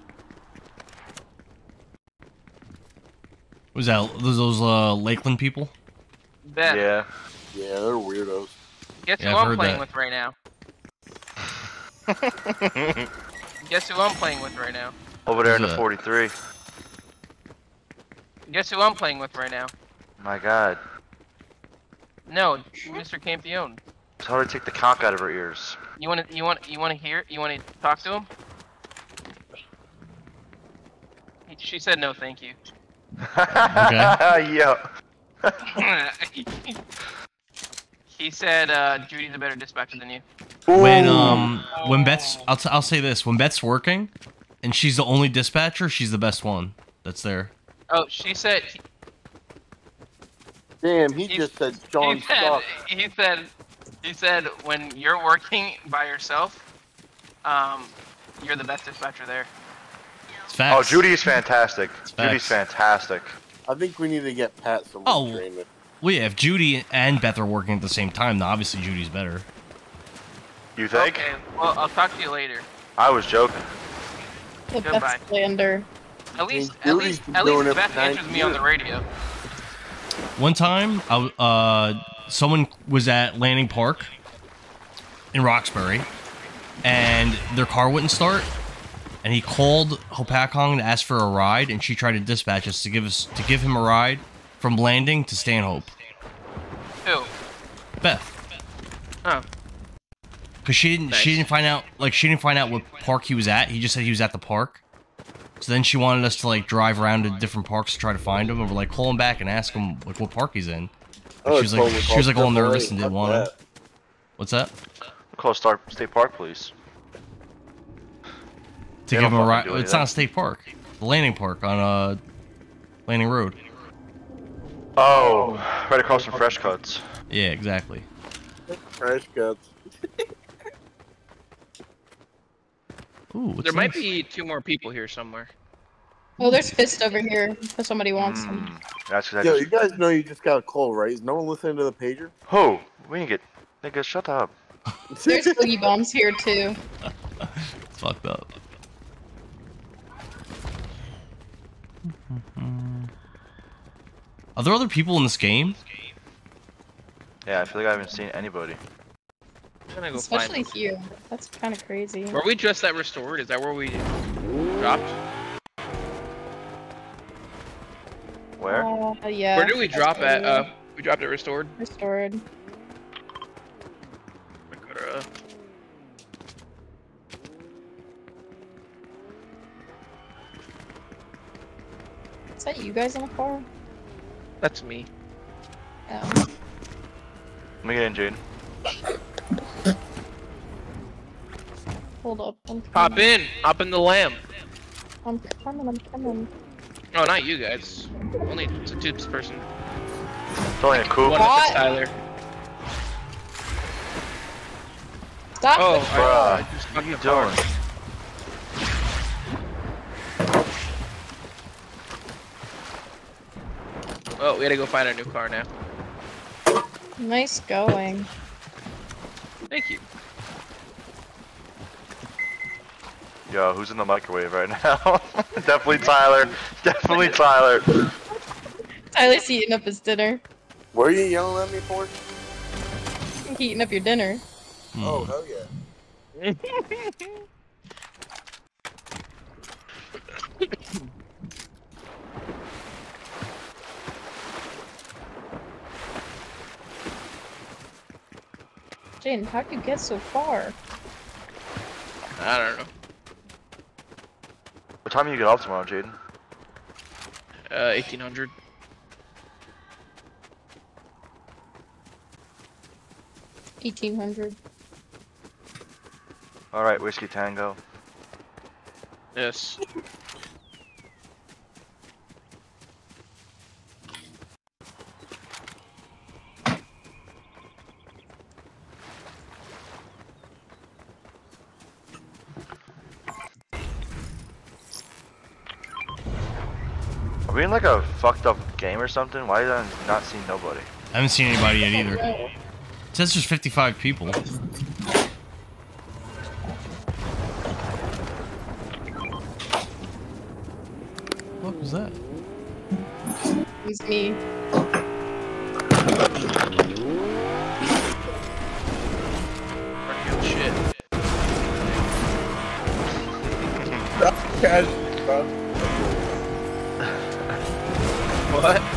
Was that those Lakeland people? Beth, Yeah. Yeah, they're weirdos. guess Yeah, who I've I'm heard playing that. with right now? Guess who I'm playing with right now? Over there in Who's the that? 43. Guess who I'm playing with right now? My God. No, Mr. Campione. Tell her to take the conch out of her ears. You wanna hear? You wanna talk to him? She said no, thank you. Yo. He said Judy's a better dispatcher than you. When Beth's, I'll say this: when Beth's working, and she's the only dispatcher, she's the best one that's there. Oh, she said. Damn, he just said Sean sucks. He said when you're working by yourself, you're the best dispatcher there. It's facts. Oh, Judy's fantastic. It's Judy's facts. fantastic. I think we need to get Pat some Oh. training. Well, yeah, if Judy and Beth are working at the same time, then obviously Judy's better. You think? Okay, well I'll talk to you later. I was joking. The Goodbye. Beth slander. At least Judy's been doing it for Beth 9 answers me on the years. radio. One time, someone was at Landing Park in Roxbury, and their car wouldn't start. And he called Hopakong to ask for a ride, and she tried to dispatch us to give him a ride from Landing to Stanhope. Who? Beth, Oh. because she Nice. didn't find out what park he was at. He just said he was at the park. So then she wanted us to like drive around to different parks to try to find him, and we're like, call him back and ask him like what park he's in. Oh, She was like, totally she was like all called nervous AAA, and didn't fuck want to. that. What's that? Call State Park, please. To They give don't him a fucking ride. do It's anything. not a state park. The Landing Park on Landing Road. Oh, right across from Fresh Cuts. Yeah, exactly. Trash cuts. Ooh, what's There might this? be 2 more people here somewhere. Oh, there's Fist over here if somebody wants them. That's because I Yo, just. you guys know you just got a call, right? Is no one listening to the pager? Who? We didn't get. Nigga, shut up. There's boogie bombs here too. It's fucked up. Are there other people in this game? Yeah, I feel like I haven't seen anybody. I'm gonna go Especially find here. That's kind of crazy. them. Were we just at Restored? Is that where we dropped? Where? Yeah. Where did we that's drop where at? We dropped at Restored. Restored. Is that you guys in the car? That's me. Oh. Let me get in, Jade. Hold up. I'm Hop coming. in! Hop in the lamb! I'm coming. Oh, not you guys. Only it's a tubes person. It's only a coupe. One What? is Tyler. Stop. Oh, Bruh, I just what are you fucked the car. doing? Oh, we gotta go find our new car now. Nice going. Thank you. Yo, who's in the microwave right now? Definitely Tyler. Definitely Tyler. Tyler's eating up his dinner. What are you yelling at me for? Eating up your dinner. Oh, Hmm. hell yeah. Jane, how'd you get so far? I don't know. What time do you get off tomorrow, Jaden? 1800. $1,800. Alright, Whiskey Tango. Yes. we in like a fucked up game or something? Why did I not see nobody? I haven't seen anybody yet either. It says there's 55 people. What was that? It's me. Good shit. What?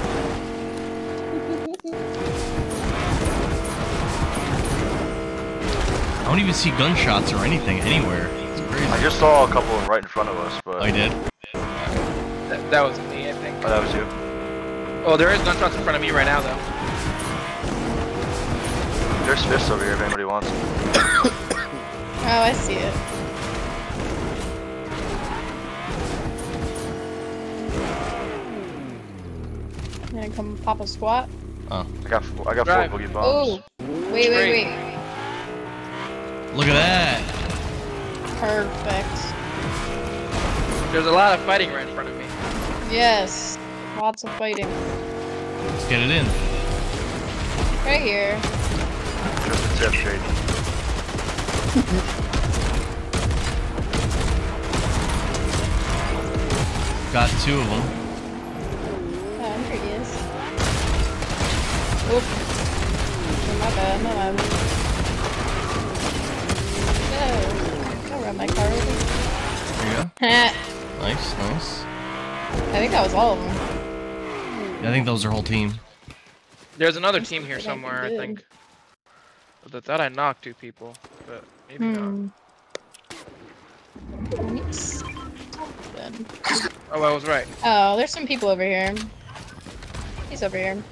I don't even see gunshots or anything anywhere. It's crazy. I just saw a couple right in front of us, but... Oh, you did? That was me, I think. Oh, that was you. Oh, there is gunshots in front of me right now, though. There's fists over here if anybody wants them. Oh, I see it. I'm gonna come pop a squat. Oh. I got 4 Drive. boogie bombs. Oh, wait. Look at that! Perfect. There's a lot of fighting right in front of me. Yes, lots of fighting. Let's get it in. Right here. Just a tip, Jade. Got 2 of them. Oh, here he is. Oop. Oh, my bad. No. I'll run my car over. There you go. Ha! Nice, nice. I think that was all of them. Yeah, I think that was their whole team. There's another team here That's somewhere, I good. think. But I thought I knocked 2 people, but maybe not. Oops. Good. Oh, I was right. Oh, there's some people over here. He's over here.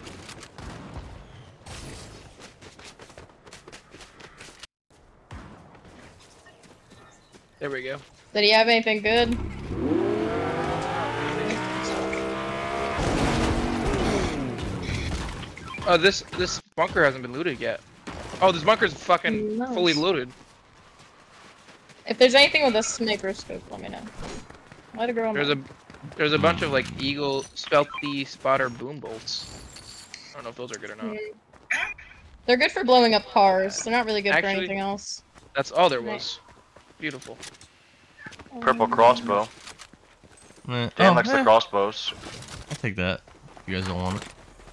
There we go. Did he have anything good? Oh, this bunker hasn't been looted yet. Oh, this bunker's fucking Nice. fully looted. If there's anything with a sniper scope, let me know. Let it grow. There's a bunch of like Eagle Stealthy Spotter boom bolts. I don't know if those are good or not. They're good for blowing up cars. They're not really good for Actually- anything else. That's all there Right. was. Beautiful. Purple crossbow. Eh, Dan oh, likes the crossbows. I'll take that. You guys don't want it.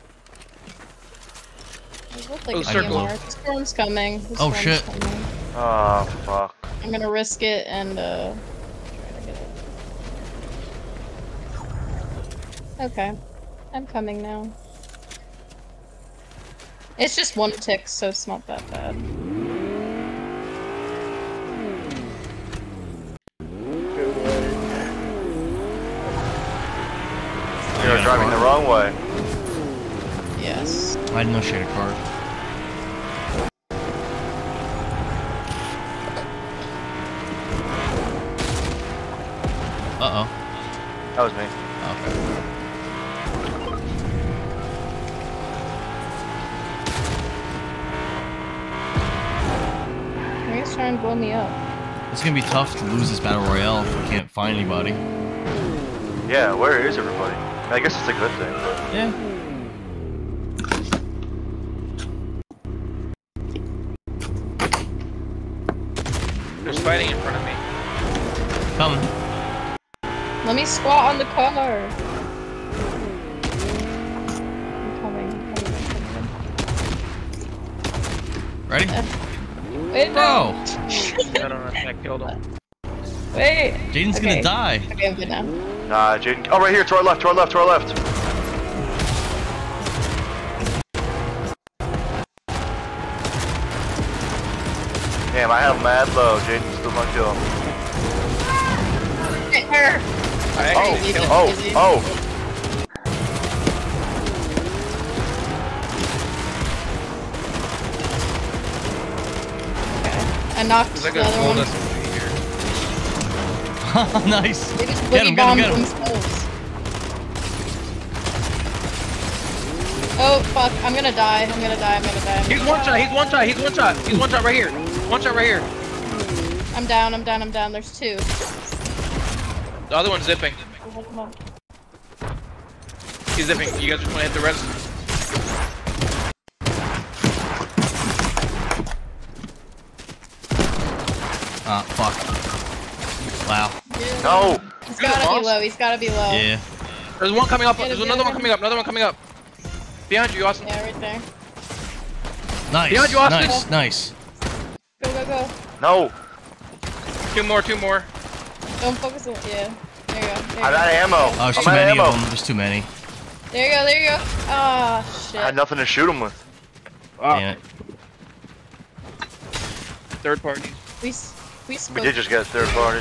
It looked like Oh, a circle. DMR. The storm's coming. The Oh, storm's shit. coming. Oh, fuck. I'm gonna risk it and try to get it. Okay. I'm coming now. It's just 1 tick, so it's not that bad. You're driving the wrong way. Yes. I had no shaded card. Uh-oh. That was me. Okay. Maybe he's trying to blow me up. It's gonna be tough to lose this battle royale if we can't find anybody. Yeah, where is everybody? I guess it's a good thing. Yeah. There's fighting in front of me. Coming. Let me squat on the car. I'm coming. Ready? Wait, Bro! no. I don't know if that killed him. Wait. Jaden's Okay. gonna die. Okay, I'm good now. Nah, Jaden. Oh, right here, to our left, to our left, to our left. Damn, I have mad low. Jaden still not kill him. Hit her. I actually Easy, killed him. Oh, easy. oh. Okay. I knocked There's like the a other gold one. SMG here. Nice. They just Get boogie him, bombed get him, get him. themselves. Oh fuck! I'm gonna die. I'm gonna die. I'm gonna die. He's one shot. He's one shot. He's one shot. He's one shot right here. One shot right here. I'm down. I'm down. I'm down. There's 2. The other one's zipping. Hold on. He's zipping. You guys just want to hit the res? Ah, fuck. Wow. No! He's gotta be low. He's gotta be low. Yeah. There's one coming up. Get There's him, another get one him. coming up. Another one coming up. Behind you, Austin. Yeah, right there. Nice. Behind you, Austin. Nice. Nice. Go, go, go. No! Two more. Two more. Don't focus on. Yeah. There you go. There you I'm go. out of ammo! Oh, there's I'm too out many of ammo! of them. There's too many. There you go. There you go. Ah, shit. I had nothing to shoot him with. Damn it. Third party. We We spoke. did just get third party.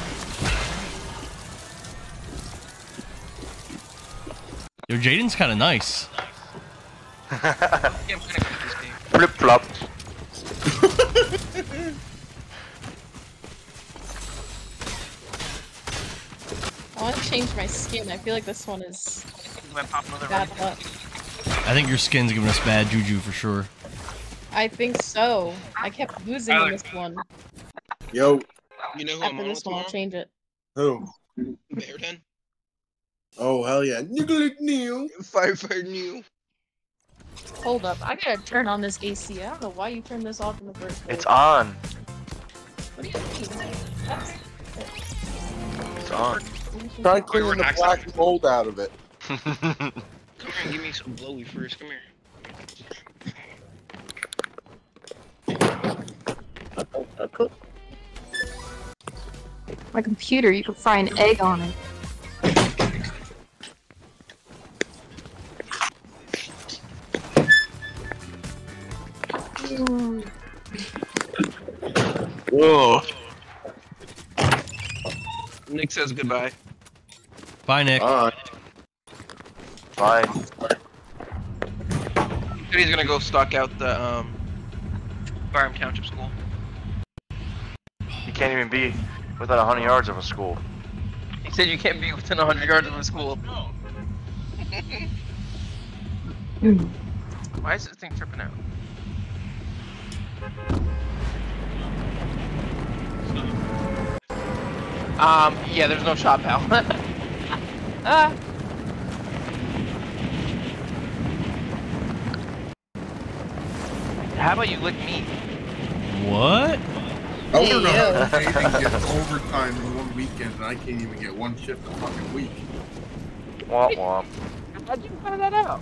Yo, Jaden's kind of nice. Yeah, I'm kind of good at this game. Flip flop. I want to change my skin. I feel like this one is Do I pop another bad round? luck. I think your skin's giving us bad juju for sure. I think so. I kept losing on this one. Yo, You know who I'm After on this with one, I'll tomorrow? change it. who? Bear 10. Oh hell yeah, Nicholas Neal. Fire new. Hold up. I gotta turn on this AC. I don't know why you turned this off in the first place. It's on. What do you mean? That's... It's on. Try cleaning the black mold out of it. Come here and give me some blowy first. Come here. My computer, you can fry an egg on it. Whoa. Nick says goodbye. Bye, Nick. Alright. Fine. He said he's gonna go stock out the Barham Township School. You can't even be within 100 yards of a school. He said you can't be within 100 yards of a school. Why is this thing tripping out? Yeah, there's no shop, pal. Ah! How about you lick me? What? I Hey, don't know yo. how Jaden gets overtime in one weekend and I can't even get one shift a fucking week. Womp womp. How'd you find that out?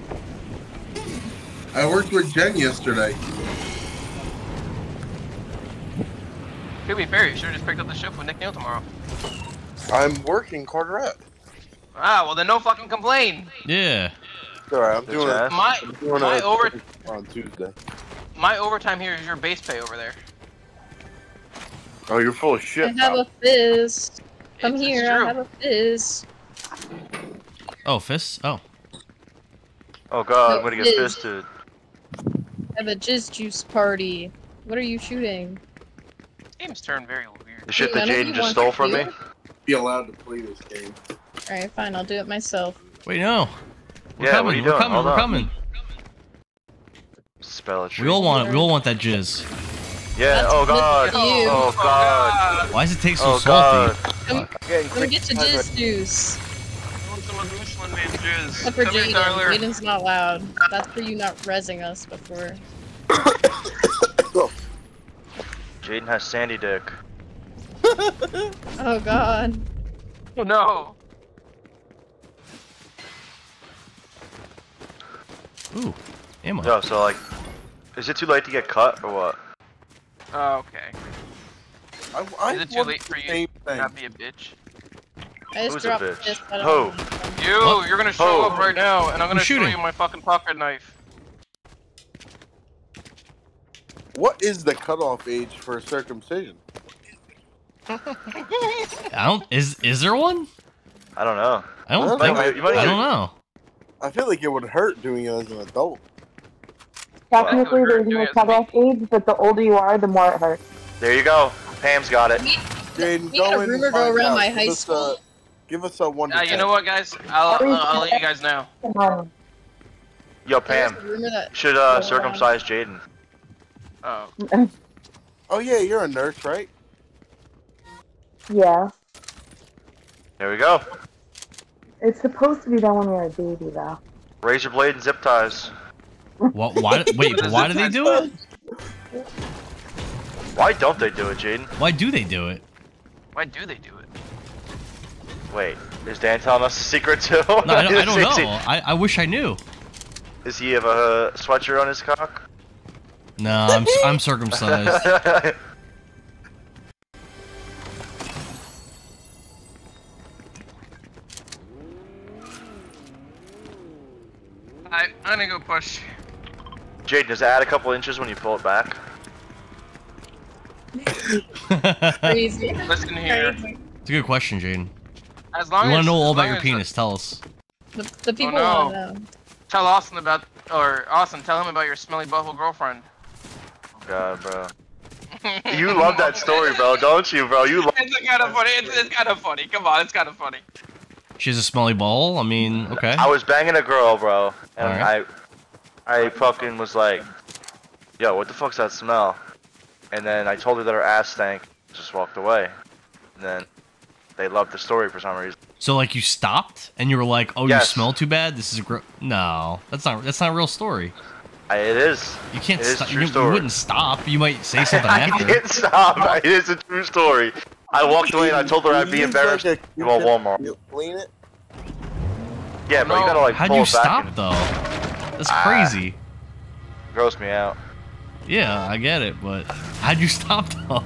I worked with Jen yesterday. To be fair, you should've just picked up the shift with Nick Neal tomorrow. I'm working Carteret. Ah, well then no fucking complain. Yeah. Alright, I'm Bitch doing it. ass. I'm doing My it over- on Tuesday. My overtime here is your base pay over there. Oh, you're full of shit. I have a fizz. Come It's here, true. I have a fizz. Oh, fists? Oh. Oh god, I'm No, gonna get it is. fisted. I have a jizz juice party. What are you shooting? This game's turned very weird. The shit Wait, that none of Jaden you just want stole to from do me? it? Be allowed to play this game. Alright, fine, I'll do it myself. Wait, no. We're Yeah, coming. what are you we're doing? coming. Hold We're on. coming. Spell it. We all want it. We all want that jizz. Yeah, That's oh god. good for you. Oh god. Why does it taste so Oh salty? god. Come, Getting come get your jizz juice. I want some of the Michelin Man jizz. Except for Come here, Jaden. Tyler. Jaden's not loud. That's for you not rezzing us before. Jaden has sandy dick. Oh god. Oh no. Ooh, ammo. Yo, so like, is it too late to get cut or what? Oh, okay. I Is it too want late the for you same thing. Not be a bitch. I just Who's a dropped bitch? this. I don't Who? know. You, What? you're gonna show Oh. up right now, and I'm gonna Who's show shooting? you my fucking pocket knife. What is the cutoff age for circumcision? I don't. Is there one? I don't know. I don't Well, think. Like, you might I get- don't know. I feel like it would hurt doing it as an adult. Technically, Well, there's do no it. cutoff age, but the older you are, the more it hurts. There you go. Pam's got it. Jaden, We had go a in rumor and go find around out. my Give high us school. Give us a 1 to 10. You know what, guys? I'll let you guys know. Yo, There's Pam. a rumor that You should around. circumcise Jaden. Oh. Oh yeah, you're a nurse, right? Yeah. There we go. It's supposed to be done when you're a baby, though. Razor blade and zip ties. What? Why? Wait, but why do they do it? Why don't they do it, Jaden? Why do they do it? Why do they do it? Wait, is Dan telling us a secret too? No, I don't know. I wish I knew. Does he have a sweatshirt on his cock? No, I'm circumcised. I'm gonna go push. Jaden, does it add a couple inches when you pull it back? Crazy. Listen here. Crazy. It's a good question, Jaden. As long We want as to know all as about long your as penis. Tell us. The people no. want to know. Tell Austin about, or Austin, tell him about your smelly butthole girlfriend. God, bro. You love that story, bro, don't you, bro? You love. It's kind of funny. It's kind of funny. Come on, it's kind of funny. She has a smelly ball. I mean, okay. I was banging a girl, bro, and Alright. I fucking was like, yo, what the fuck's that smell? And then I told her that her ass stank. Just walked away. And then they loved the story for some reason. So like you stopped and you were like, "Oh, Yes. you smell too bad. This is a no. That's not a real story. It is. You can't It is a stop. true You story. wouldn't stop. You might say something I after. can't stop. It is a true story. I walked away and I told her I'd be You embarrassed. use, like, a Well, Q-tip Walmart. to clean it? Yeah, but you gotta like How'd pull you it back stop and though? That's crazy. gross me out. Yeah, I get it, but how'd you stop though?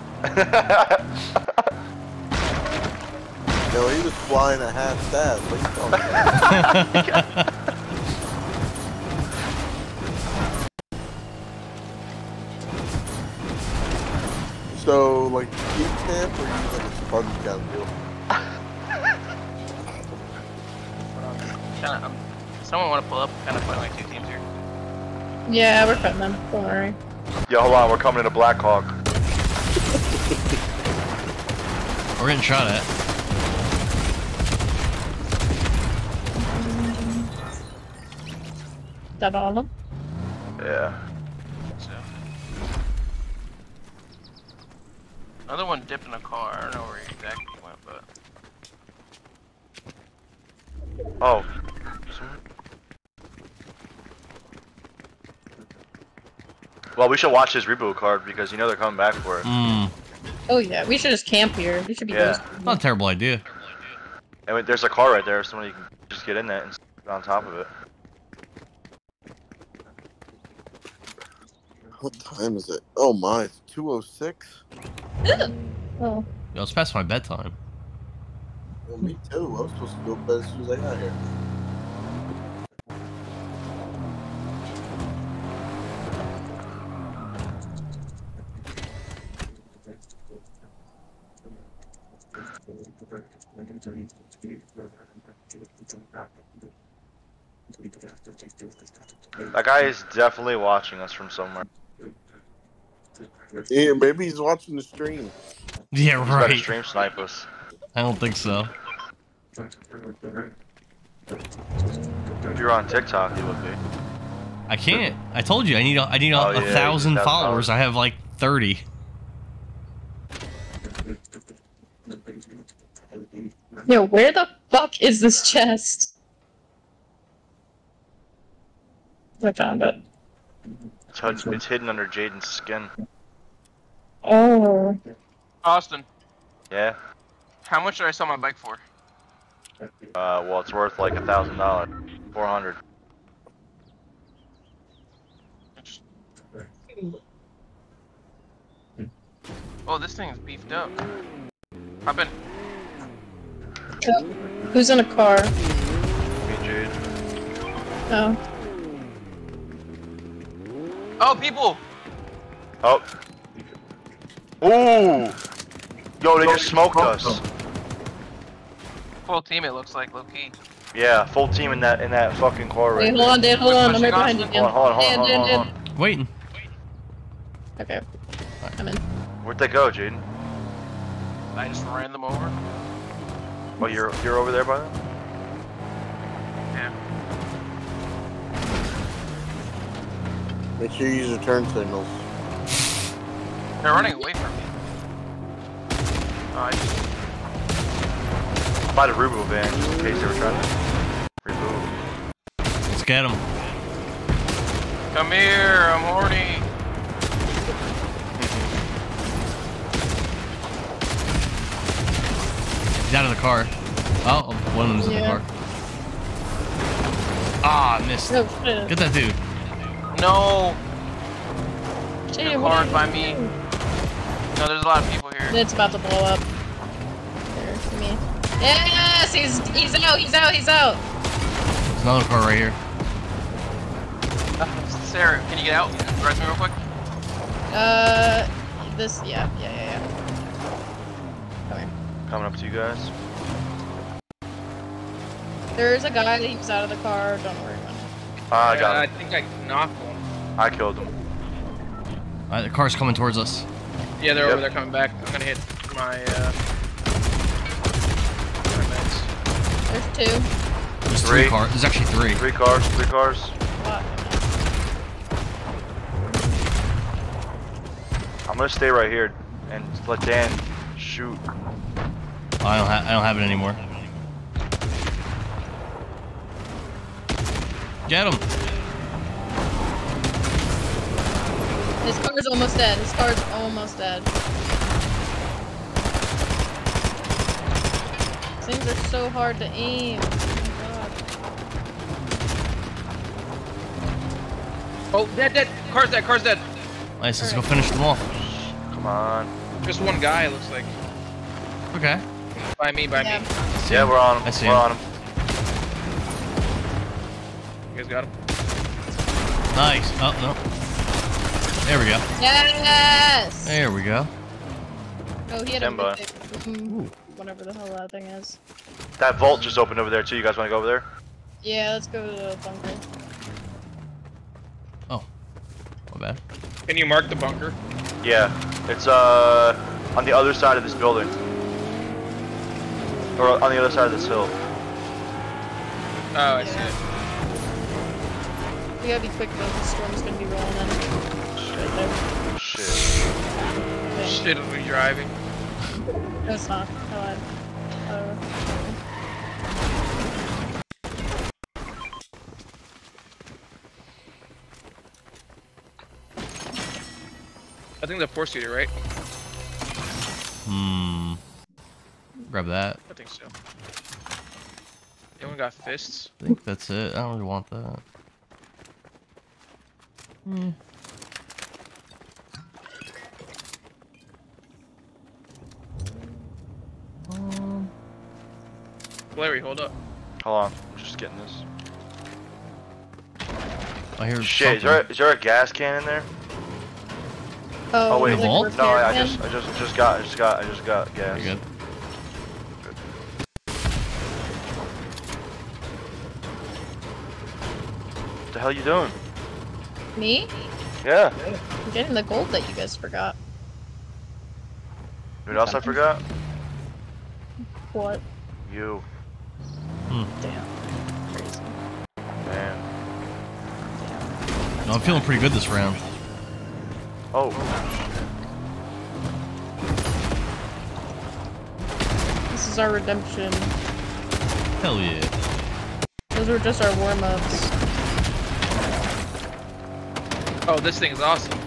No, he was flying a half staff. What you talking about? So, like, keep stamp or use like a sponge gun deal? Someone want to pull up? Kind of find like two teams here. Yeah, we're cutting them. Don't worry. Yo, hold on, we're coming into Black Hawk. We're getting shot at. Is that all of them? Yeah. So. Another one dipped in a car. I don't know where he exactly went, but. Oh. Well, we should watch his reboot card because you know they're coming back for it. Oh yeah, we should just camp here. We should be Yeah. those. Not a terrible idea. And there's a car right there, somebody can just get in that and get on top of it. What time is it? Oh my, it's 2:06. Oh. Yo, it's past my bedtime. Well, me too. I was supposed to go to bed as soon as I got here. That guy is definitely watching us from somewhere. Yeah, maybe he's watching the stream. Yeah, He's better right. stream snipe us. I don't think so. If you're on TikTok, you would be. I can't. I told you I need a Oh, yeah, 1,000 1,000 followers. I have like 30. Yo, where the fuck is this chest? I found it. It's hidden under Jaden's skin. Oh. Austin, Yeah. how much did I sell my bike for? Well, it's worth like $1,000. 400. Oh, this thing's beefed up. Hop in. Who's in a car? Me and Jade. Oh. Oh, people! Oh. Ooh. Yo, they just smoked us. Full team, it looks like, low key. Yeah, full team in that fucking car right Wait, hold on, Dan, hold on. I'm right behind you. Hold on, hold on, hold on, Dan, hold on, Dan, hold Dan. on. Waiting. Okay. I'm in. Where'd they go, Jaden? I just ran them over. Oh, you're over there by them? Yeah. Make sure you use your turn signals. They're running away from me. Oh, I just... By the reboot van, just in case they were trying to reboot. get him. Come here, I'm horny. He's out of the car. Oh, one of them's in the car. Ah, I missed. Oh shit. Get that dude. No. Shit, Too what are hard you by doing? me. No, there's a lot of people here. It's about to blow up. Here, give me. Yes, he's out, he's out, he's out. There's another car right here. Sarah, can you get out? Drive me real quick. This, yeah. Come here. Coming up to you guys. There's a guy that he was out of the car. Don't worry about it. I got I him. think I knocked one. I killed him. The car's coming towards us. Yeah, they're Yep. over there coming back. I'm gonna hit my meds. There's two. There's Three. three cars. There's actually three. Three cars. Fuck. I'm gonna stay right here and let Dan shoot. I don't have it anymore. Get him. His car's almost dead. His car's almost dead. Things are so hard to aim. Oh my god. Oh, dead. Car's dead. Nice. Let's go finish them off. Come on. Just one guy, it looks like. Okay. By me. Yeah. Yeah, we're on him. I see We're him. on him. You guys got him? Nice. Oh no. There we go. Yes! There we go. Oh, he had a Stand by. mythic, whatever the hell that thing is. That vault just opened over there too. You guys want to go over there? Yeah, let's go to the bunker. Oh. My bad. Can you mark the bunker? Yeah. It's on the other side of this building. Or on the other side of this hill. Oh, I see it. We gotta be quick though, the storm's gonna be rolling in. Right there. Shit. Okay. Shit, are we driving? No, it's not. I lied. I think the 4-seater, right? Grab that. I think so. Anyone got fists? I think that's it. I don't really want that. Larry, hold up. Hold on. I'm just getting this. I hear Shit. something. Is there a gas can in there? Oh, wait, like vault? repair No, I bin? just got gas. You're good. What the hell you doing? Me? Yeah. I'm getting the gold that you guys forgot. You know what else I forgot? What? You. Damn. Crazy. Man. No, I'm feeling pretty good this round. Oh. This is our redemption. Hell yeah. Those were just our warm-ups. Oh, this thing is awesome.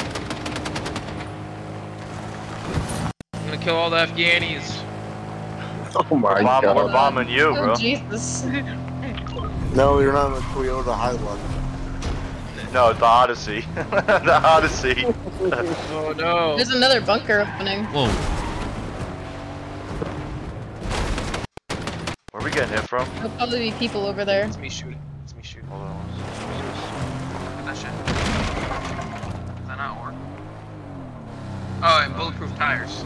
I'm gonna kill all the Afghanis. Oh my We're god. bombing you, bro. Oh, Jesus. No, you're not in the Toyota Hilux. No, the Odyssey. The Odyssey. Oh no. There's another bunker opening. Whoa. Where are we getting hit from? There'll probably be people over there. It's me shooting. It's me shooting. Hold on. Look at that shit. Does that not work? Oh, and bulletproof tires.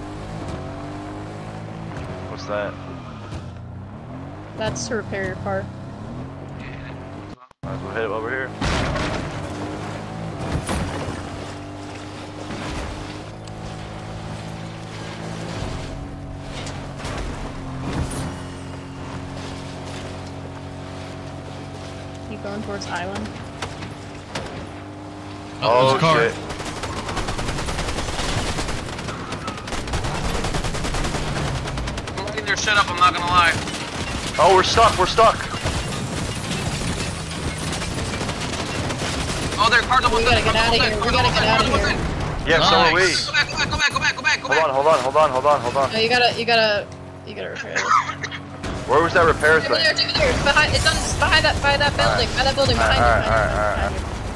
What's that? That's to repair your car. Might as well hit it over here. Keep going towards Island. Oh, there's a car. Shit. I'm lighting their shit up, I'm not gonna lie. Oh, we're stuck. We're stuck. Oh, their car's almost We gotta get out of here. We gotta get out of here. Yeah, so are we. Nice. Go back, go back, go back, go back, go back, go Hold back. on. No, you gotta repair this. Where was that repair Over thing? there, over there. It's behind. It's behind that building. By that building behind you. Alright.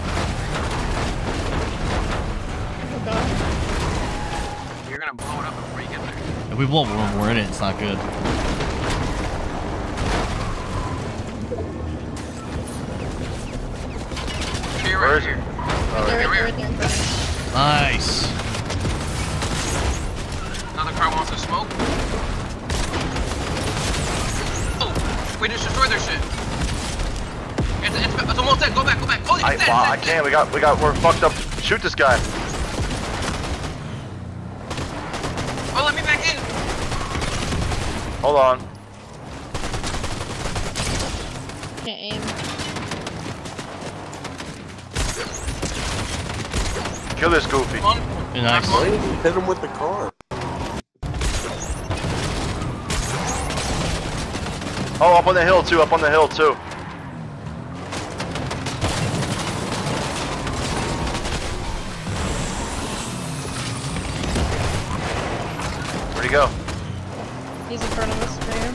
Oh god. You're gonna blow it up before you get there. If we blow up when we're in it, it's not good. Here, Where right is here. it? Right there, right there in front of you. Nice. Another car wants to smoke. Oh, we just destroyed their shit. It's almost dead. Go back, go back. Oh, it's dead, I it's dead. can't. We're fucked up. Shoot this guy. Oh, let me back in. Hold on. Can't aim. Kill this goofy. Come on. Nice. Why didn't you hit him with the car? Oh, up on the hill too. Where'd he go? He's in front of us right here.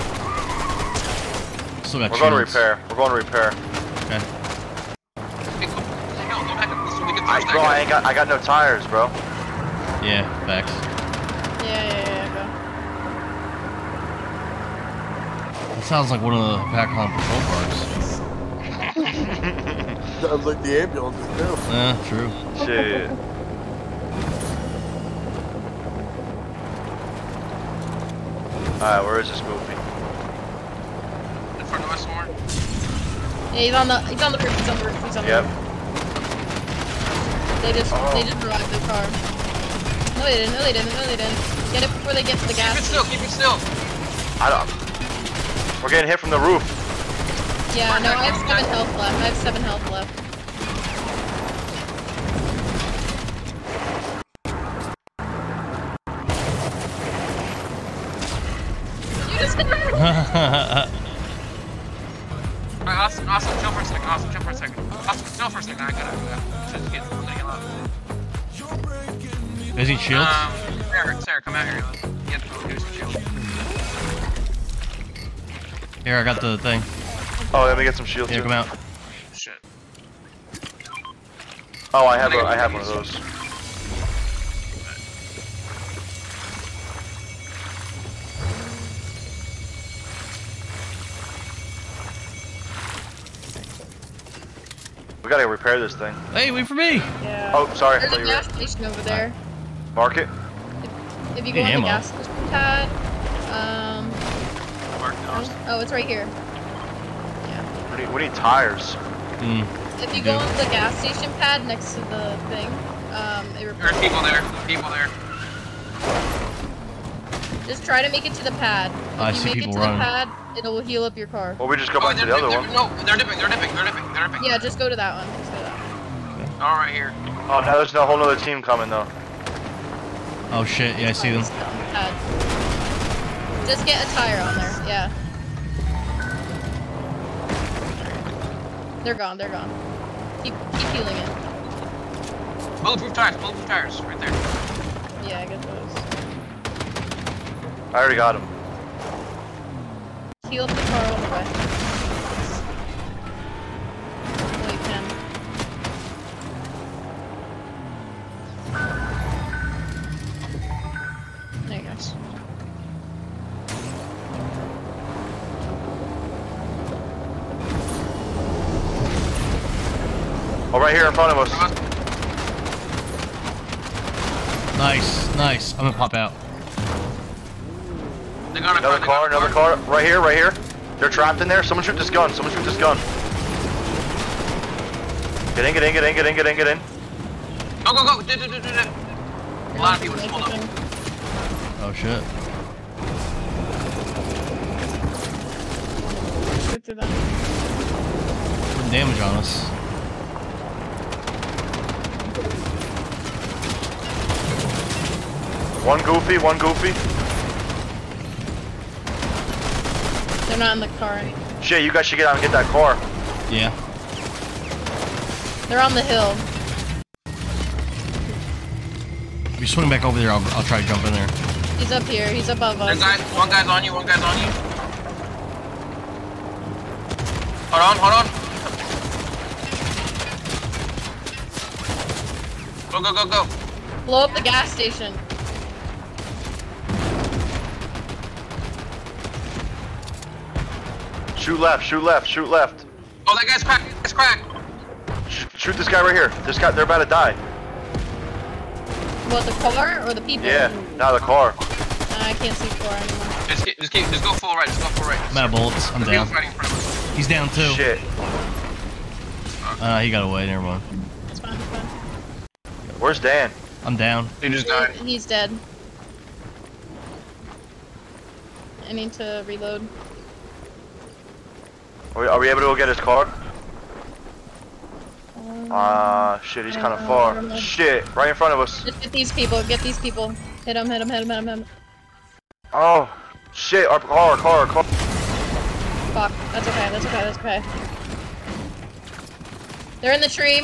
Still got We're going to shields. repair. Okay. Hey, go back up so we can touch Bro, that guy. I got no tires, bro. Yeah, facts. Yeah, go. That sounds like one of the Pac-Man patrol cars. Sounds like the ambulance is too. True. Shit. Alright, where is this goofy? In front of us more. Yeah, he's on the roof. He's on the roof. Yep. They just revived the car. No, they didn't. Get it before they get to the gas. Keep it still. I don't. We're getting hit from the roof. Yeah, no, I have 7 health left. You just hit her! Alright, awesome, chill for a second. Awesome, chill for a second. I gotta just get up. Is he shields? Sarah, come out here. You have to go do some shield. Here, I got the thing. Oh, let me get some shields Here, too. come out. Shit. Oh, I have one of those. We gotta repair this thing. Hey, wait for me! Yeah. Oh, sorry. There's I a thought you gas station over there. Mark it. If you go on Ammo. the gas station pad, Mark those. oh, it's right here. We need tires. Hmm. If you Yeah. go on the gas station pad next to the thing, it There's repairs. people there. Just try to make it to the pad. If I you see make people it to running. the pad, it'll heal up your car. Well, we just go back to the other one. No, they're dipping. Yeah, just go to that one. All right, here. Oh, now there's a whole nother team coming though. Oh shit, yeah, I see them. Pad. Just get a tire on there. Yeah. They're gone. Keep healing it. Bulletproof tires, right there. Yeah, I get those. I already got him. Heal up the car all the way. Well, you can. There you go. Oh, right here in front of us. Nice. I'm gonna pop out. They got Another car. Right here. They're trapped in there. Someone shoot this gun. Get in. Go. Do. A lot of people just pulled up. Oh shit. Get to them. Putting damage on us. One goofy. They're not in the car anymore. Shit, you guys should get out and get that car. Yeah. They're on the hill. If you swing back over there, I'll try to jump in there. He's up here. He's above us. One guy's on you. One guy's on you. Hold on. Go. Blow up the gas station. Shoot left. Oh, that guy's cracked. It's cracked. Shoot this guy right here. They're about to die. What, the car or the people? Yeah, not the car. I can't see car anymore. Just go full right. I'm out of bullets. I'm down. Right in front of us. He's down too. Shit. He got away. Never mind. It's fine. Where's Dan? I'm down. He just died. He's dead. I need to reload. Are we able to go get his car? Shit, he's kind of far. Shit, right in front of us. Just get these people. Hit him. Oh, shit, our car. Fuck. That's okay. They're in the tree.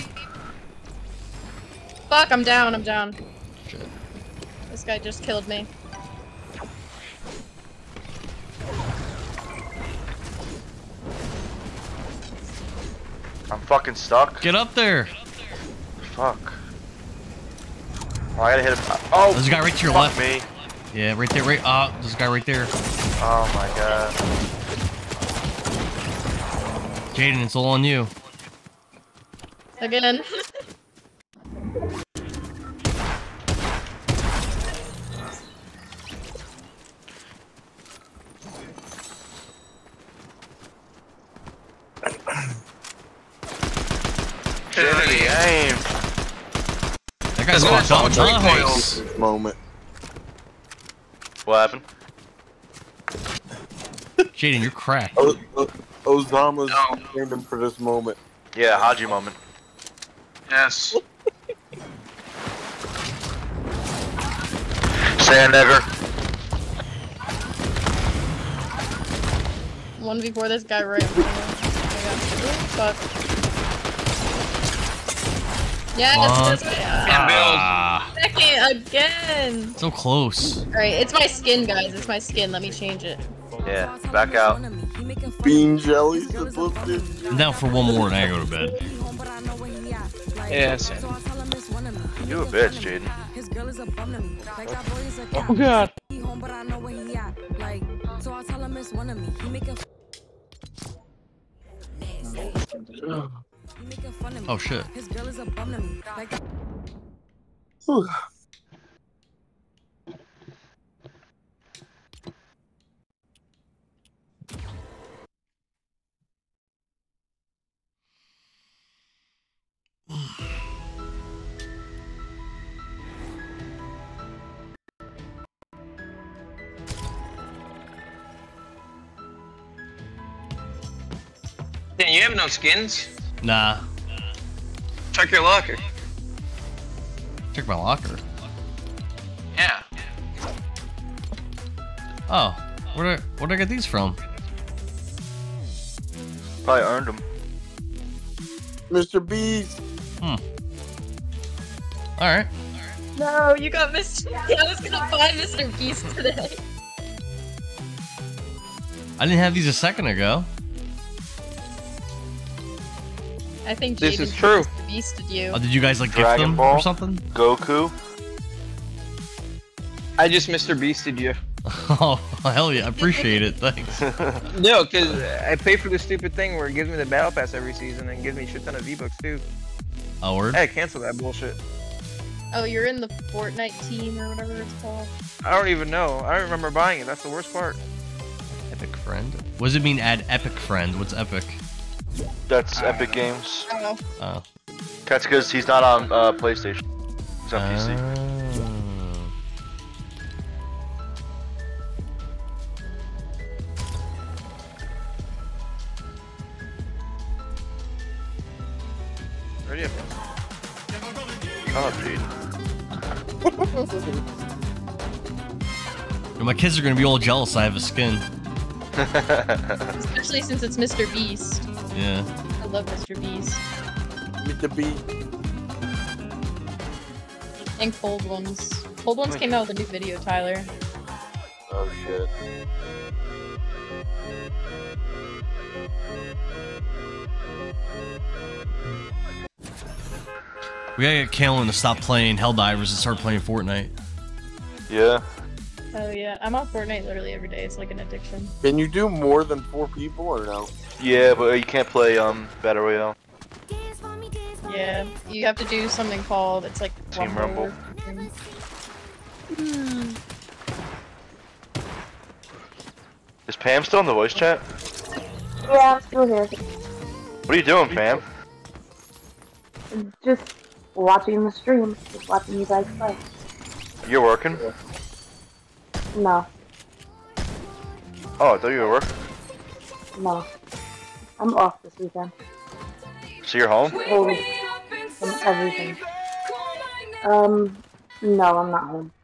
Fuck, I'm down. Shit. This guy just killed me. I'm fucking stuck. Get up there. Fuck. Oh, I gotta hit him. Oh, There's a guy right to your fuck left. me. Yeah, right there. There's a guy right there. Oh my god. Jaden, it's all on you. Again. Shitty aim. That guy's There's fucked up. so much recoil. Nice. Moment. What happened? Jaden, you're cracked. Osama's No. standing for this moment. Yeah, Haji moment. Yes. Sand nigger. 1v4 this guy right in front of me. Fuck. Yes, this guy. Ah, Second again. so close. Alright, it's my skin, guys. It's my skin. Let me change it. Yeah, back out. Bean jelly's supposed to. I'm down for one more and I go to bed. Yes. You a bitch, Jaden. Oh god. Oh shit. Dan, you have no skins? Nah. Check your locker. Check my locker. Yeah. Oh, where'd I get these from? Probably earned them. Mr. Beast. Alright. No, you got Mr. I was gonna buy Mr. Beast today. I didn't have these a second ago. I think This Jaden is true. Mr. Beasted you. Oh, did you guys like gift Dragon them Ball? or something? Goku. I just Mr. Beasted you. Oh, hell yeah, I appreciate it, thanks. No, because I pay for this stupid thing where it gives me the battle pass every season and gives me a shit ton of V-Bucks too. Oh, word? Hey, cancel that bullshit. Oh, you're in the Fortnite team or whatever it's called. I don't even know. I don't remember buying it. That's the worst part. Epic friend? What does it mean add epic friend? What's epic? That's Epic Games. Oh. Oh. That's because he's not on PlayStation. He's on PC. Ready up. Oh, Jaden. My kids are gonna be all jealous I have a skin. Especially since it's Mr. Beast. Yeah. I love Mr. Beast. Meet the bee. And Cold Ones. Cold Ones came out with a new video, Tyler. Oh shit. We gotta get Kalen to stop playing Helldivers and start playing Fortnite. Yeah. Oh yeah, I'm on Fortnite literally every day. It's like an addiction. Can you do more than 4 people or no? Yeah, but you can't play Battle Royale. Yeah, you have to do something called, it's like Team Rumble. Is Pam still in the voice chat? Yeah, I'm still here. What are you doing, Pam? Just watching the stream. Just watching you guys play. You're working? No, Oh, I thought you were working. no. I'm off this weekend. So you're home? Home from everything. No, I'm not home.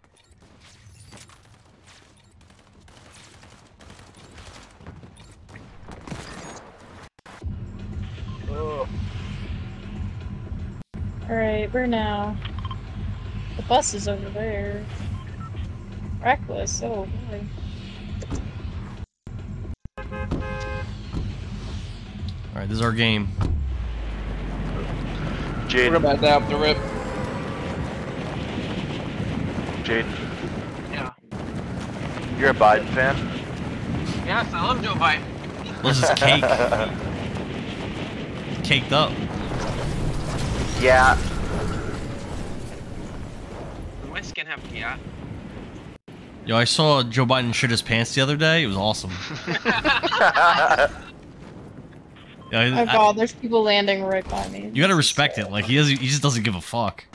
Alright, where now? The bus is over there. Reckless, oh boy. Alright, this is our game. Jade. We're about to up the rip. Jade, Yeah. you're a Biden fan? Yes, I love Joe Biden. This is cake. Caked up. Yeah. West can have yeah. Yo, I saw Joe Biden shit his pants the other day. It was awesome. Yeah, Oh god, there's people landing right by me. you gotta respect it. Like he just doesn't give a fuck.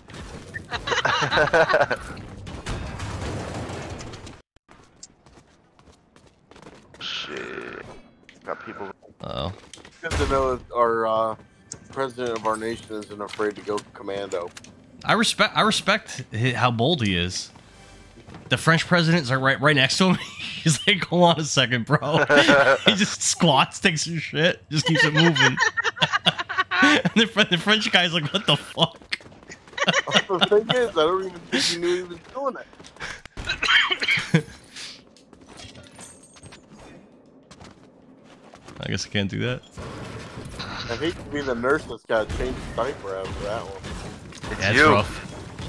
Shit. Got people. Uh oh. Good to know that our president of our nation isn't afraid to go commando. I respect how bold he is. The French president's like right next to him. He's like, hold on a second, bro. He just squats, takes his shit, just keeps it moving. And the French guy's like, what the fuck? The thing is, I don't even think he knew he was doing it. I guess I can't do that. I hate to be the nurse that's got to change his diaper after that one. It's That's you. rough.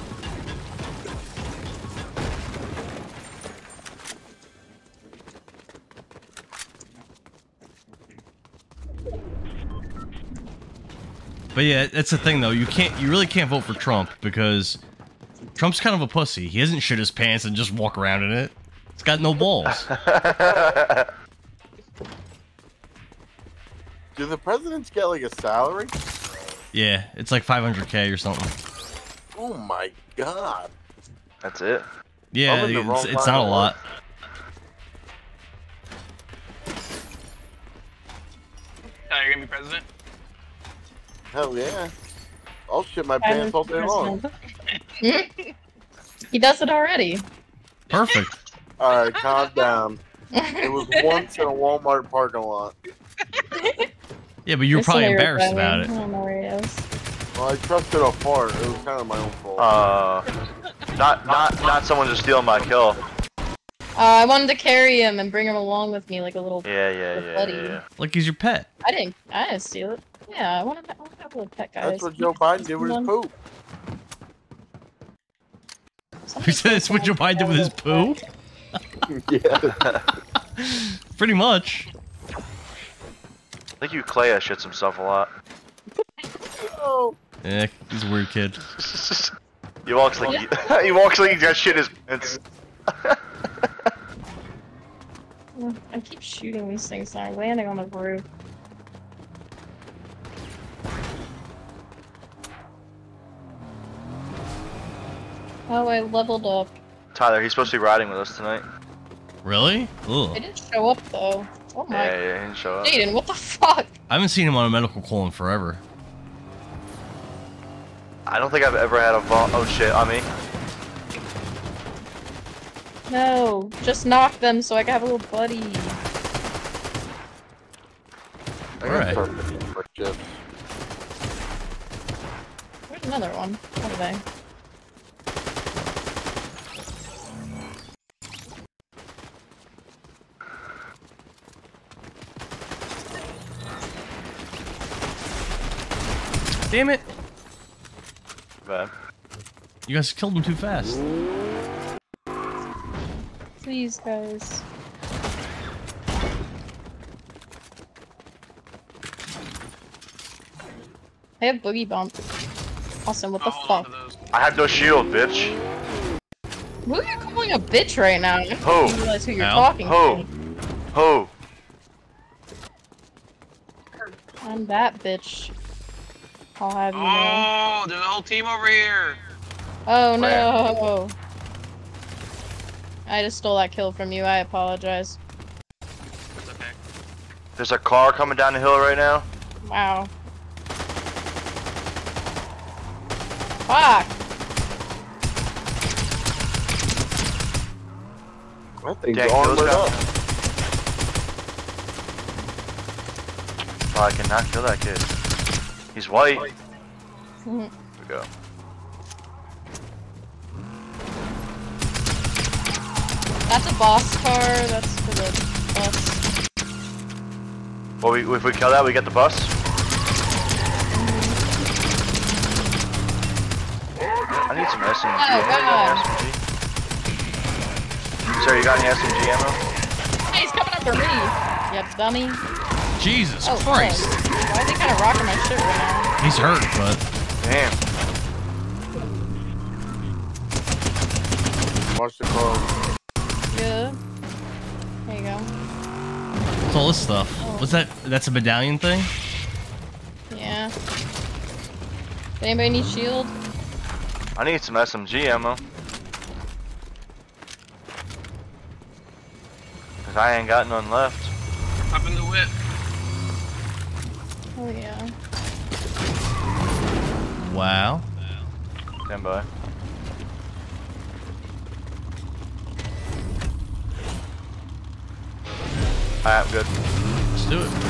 But yeah, that's the thing though. You really can't vote for Trump because Trump's kind of a pussy. He doesn't shit his pants and just walk around in it. It's got no balls. Do the presidents get like a salary? Yeah, it's like 500K or something. Oh my god. That's it. Yeah, I'm in the wrong it's not a line. lot. You're gonna be president? Hell yeah. I'll shit my pants all day long. He does it already. Perfect. Alright, calm down. It was once in a Walmart parking lot. Yeah, but you were probably There's embarrassed somebody about right it. I don't know where he is. Well, I trusted a fart. It was kind of my own fault. Not someone just stealing my kill. I wanted to carry him and bring him along with me like a little Yeah. buddy. Like he's your pet. I didn't steal it. Yeah, I want to have a little pet guys. That's what Joe Biden did with his poop. He said it's what Joe Biden did with his poo? Yeah. Pretty much. I think you Clay shits himself a lot. Oh. Yeah, he's a weird kid. He walks like he walks like he's got shit in his pants. I keep shooting these things and I'm landing on the roof. Oh, I leveled up. Tyler, he's supposed to be riding with us tonight. Really? I Ugh. didn't show up though. Oh my. Yeah, he didn't show up. Jaden, what the fuck? I haven't seen him on a medical call in forever. I don't think I've ever had a oh shit on me. No, just knock them so I can have a little buddy. I gotta Alright. start looking for chips. another one. What are they? Damn it! Bad. You guys killed him too fast. Please, guys. I have boogie bump. Awesome, what the fuck? I have no shield, bitch. Who are you calling a bitch right now? I don't Who? even realize who you're Al? talking Who? Who? to. I'm that bitch. I'll have you know. Oh, there's a whole team over here. Oh no! I just stole that kill from you, I apologize. It's okay. There's a car coming down the hill right now. Wow. Fuck! That thing's Yeah, kill this armored guy. up. Oh, I cannot kill that kid. He's white. Mhm. Here we go. That's a boss car, that's for the bus. Well, if we kill that, we get the bus. I need some SMG. Oh, God. Sir, you got any SMG ammo? Hey, he's coming after me! You dummy. Jesus Oh, Christ! Christ. Why is he kind of rocking my shit right now? He's hurt, but Damn. Watch the car. Yeah. There you go. what's all this stuff? What's that? That's a medallion thing? Yeah. Does anybody need shield? I need some SMG ammo. Cause I ain't got none left. Hop in the whip. Oh yeah. Wow. Stand by. Alright, I'm good. Let's do it.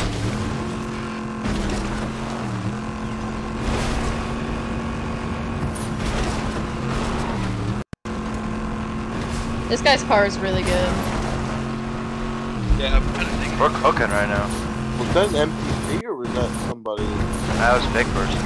This guy's car is really good. Yeah, I'm kind of thinking. We're cooking right now. Was that an NPC or was that somebody? That was a big person.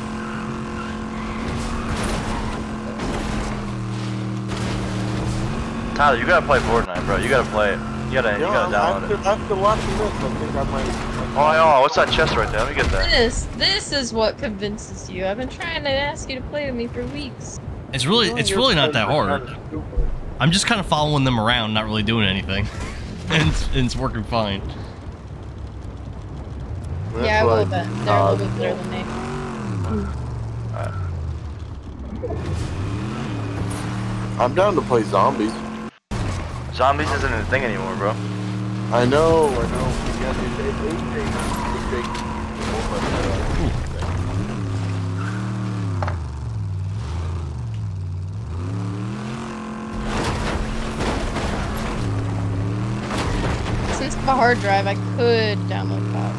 Tyler, you gotta play Fortnite, bro. You gotta play it. You gotta download it. After watching this, I think I might. Oh, what's that chest right there? Let me get that. This is what convinces you. I've been trying to ask you to play with me for weeks. It's really not that hard. I'm just kind of following them around, not really doing anything, and it's working fine. Yeah, I will bet. They're a little bit better than me. I'm down to play zombies. Zombies isn't a thing anymore, bro. I know. Yeah, Since I have a hard drive, I could download that.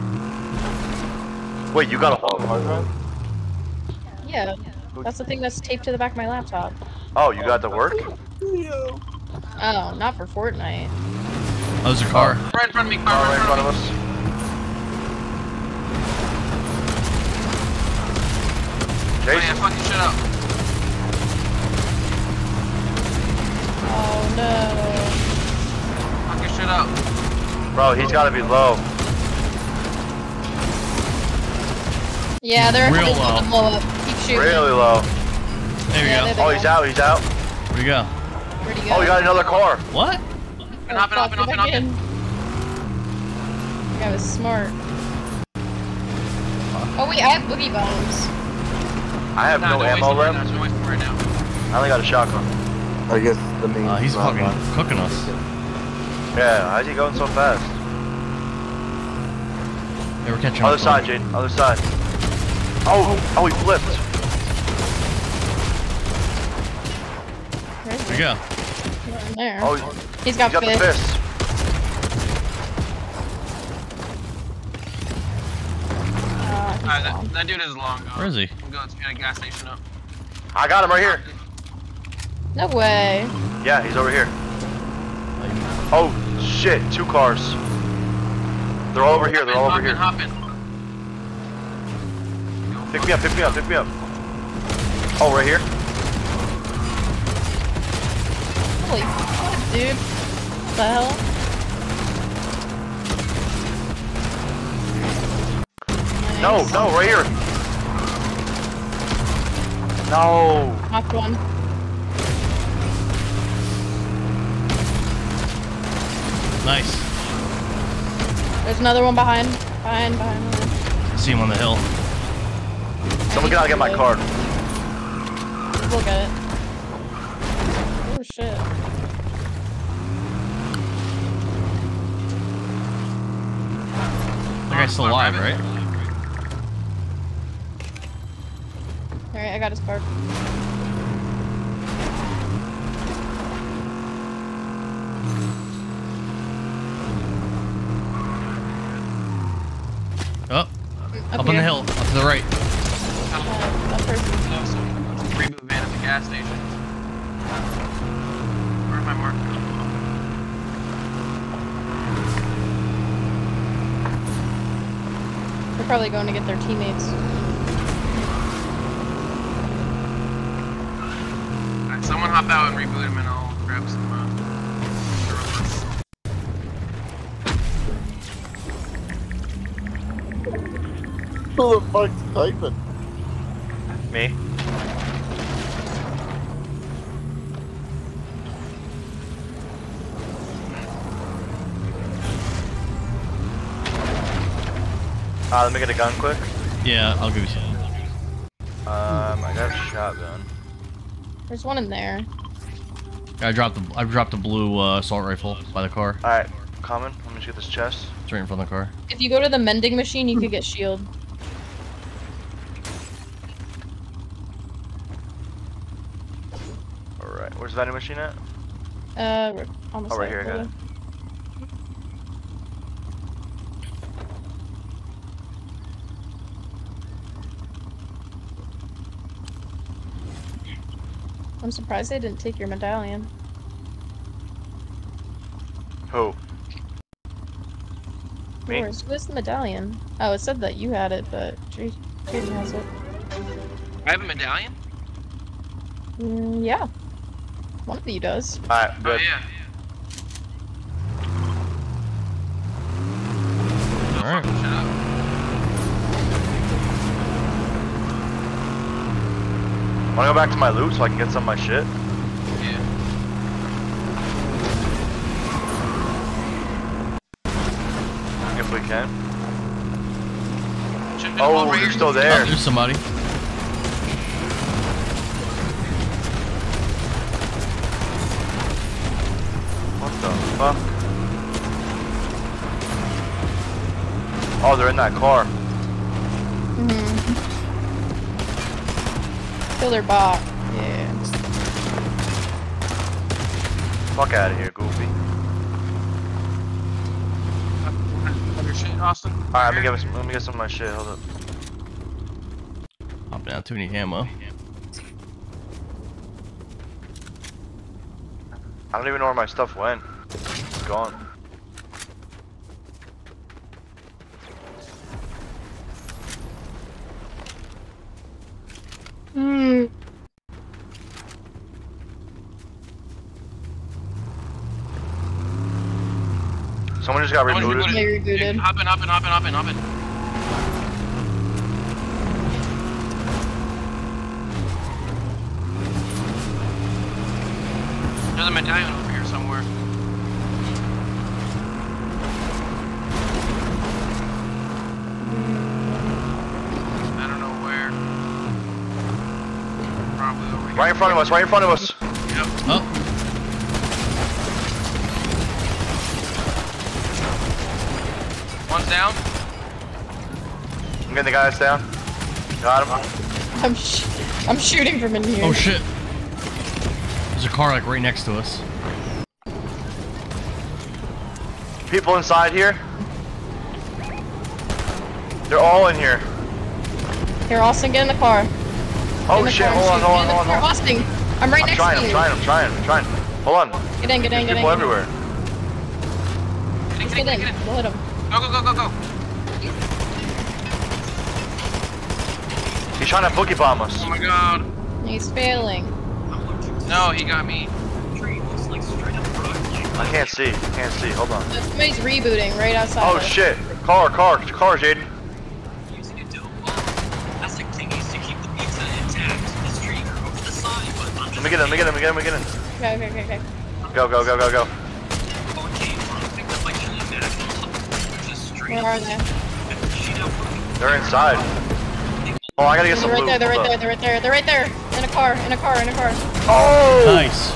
Wait, you got a hard drive? Yeah, that's the thing that's taped to the back of my laptop. Oh, you got the work? Oh, not for Fortnite. Oh, there's a car. Right in front of me, Oh, car right in front of us. Oh yeah, Jason, fucking shit up. Oh no. Fucking shit up. bro, he's gotta be low. Yeah, they're Real heading low. to blow up. Keep shooting. Really low. There we Yeah, go. there they Oh, go. he's out, he's out. Where'd he go? Where'd he go? Oh, we got another car. What? And hop in, hop in, hop in, hop in. That guy was smart. Oh wait, I have boogie bombs. I have Nah, no don't waste ammo them right now, left. don't waste them right now. I only got a shotgun. I guess the name. He's fucking cooking us. Yeah, how's he going so fast? They were catching Other up. side, Jade. Other side. Oh, he flipped. Where's There you go. in there? Oh, He's got the fists. fist. That dude is long gone. Where is he? I'm going to get a gas station up. I got him right here. No way. Yeah, he's over here. Oh shit, 2 cars. They're all over here. They're all over here. Hop in. Pick me up. Pick me up. Pick me up. Oh, right here. Holy fuck, dude. What the hell? No, Nice. no, right here. No. Knocked one. Nice. There's another one behind. Behind. See him on the hill. Someone get out and get my card. We'll get it. Oh shit. That guy's still alive, right? Alright, I got his card. Oh, up on the hill, up to the right. That person. Reboot van at the gas station. Where am I marked? They're probably going to get their teammates. Alright, someone hop out and reboot him and I'll grab some Who the fuck's typing? Me. Let me get a gun quick. Yeah, I'll give you some. I got a shotgun. There's one in there. I dropped the blue assault rifle by the car. Alright, coming. Let me just get this chest. It's right in front of the car. If you go to the mending machine, you could get shield. Alright, where's the vending machine at? We're almost Oh, right there, here, I got it. I'm surprised they didn't take your medallion. Who? Me? Where's the medallion? Oh, it said that you had it, but Jason has it. I have a medallion? Yeah. One of you does. Alright, good. Oh, yeah. Alright. Shut up. Wanna go back to my loot so I can get some of my shit? Yeah. If we can. Should've been Oh, over you're here. still Oh, there. there's somebody. What the fuck? Oh, they're in that car. Kill their bot. Yeah. Fuck out of here, Goofy. Your shit, Austin. Alright, let me get some of my shit. Hold up. Hop down, too many ammo. I don't even know where my stuff went. It's gone. Someone just got Someone rebooted. They rebooted. Hop in. There's a medallion over here somewhere. I don't know where. Probably over here. Right in front of us, right in front of us. Yep. Oh, One's down. I'm getting the guy that's down. Got him. I'm shooting from in here. oh shit. There's a car like right next to us. People inside here. They're all in here. Here, Austin, get in the car. Oh shit, hold on. Austin, I'm right next to you. I'm trying. Hold on. Get in. There's people everywhere. Get in. We'll hit him. Go. He's trying to boogie bomb us. Oh my god. He's failing. No, he got me. I can't see. Hold on. Somebody's rebooting right outside. Oh shit. Car, Jaden. Using a dope bomb. That's like thingies to keep the pizza intact. The streak over the side, but Let me get in. Okay. Go. Where are they? They're inside. Oh, I gotta get some They're loot. right there. Hold up. They're right there. In a car. Oh! Nice.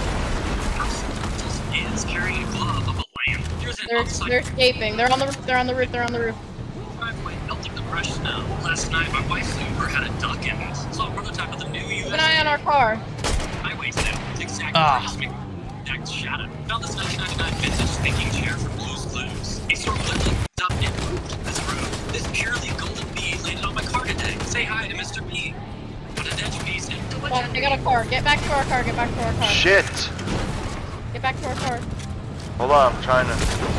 is carrying a glove of a lamp. There's an They're escaping. They're on the roof. driveway melting the fresh snow. Last night, my wife's Uber had a duck in it. Saw a prototype of the new Keep US. an eye on our car. I waited out. It's exactly Ah. exact shattered. Found this 1999 vintage thinking chair from Blue's Clues. A sort of literally up and moved this room. This purely golden bee landed on my car today. Say hi to Mr. B. What an edge piece and Oh, they got a car. Get back to our car. Shit. Get back to our car. Hold on, I'm trying to.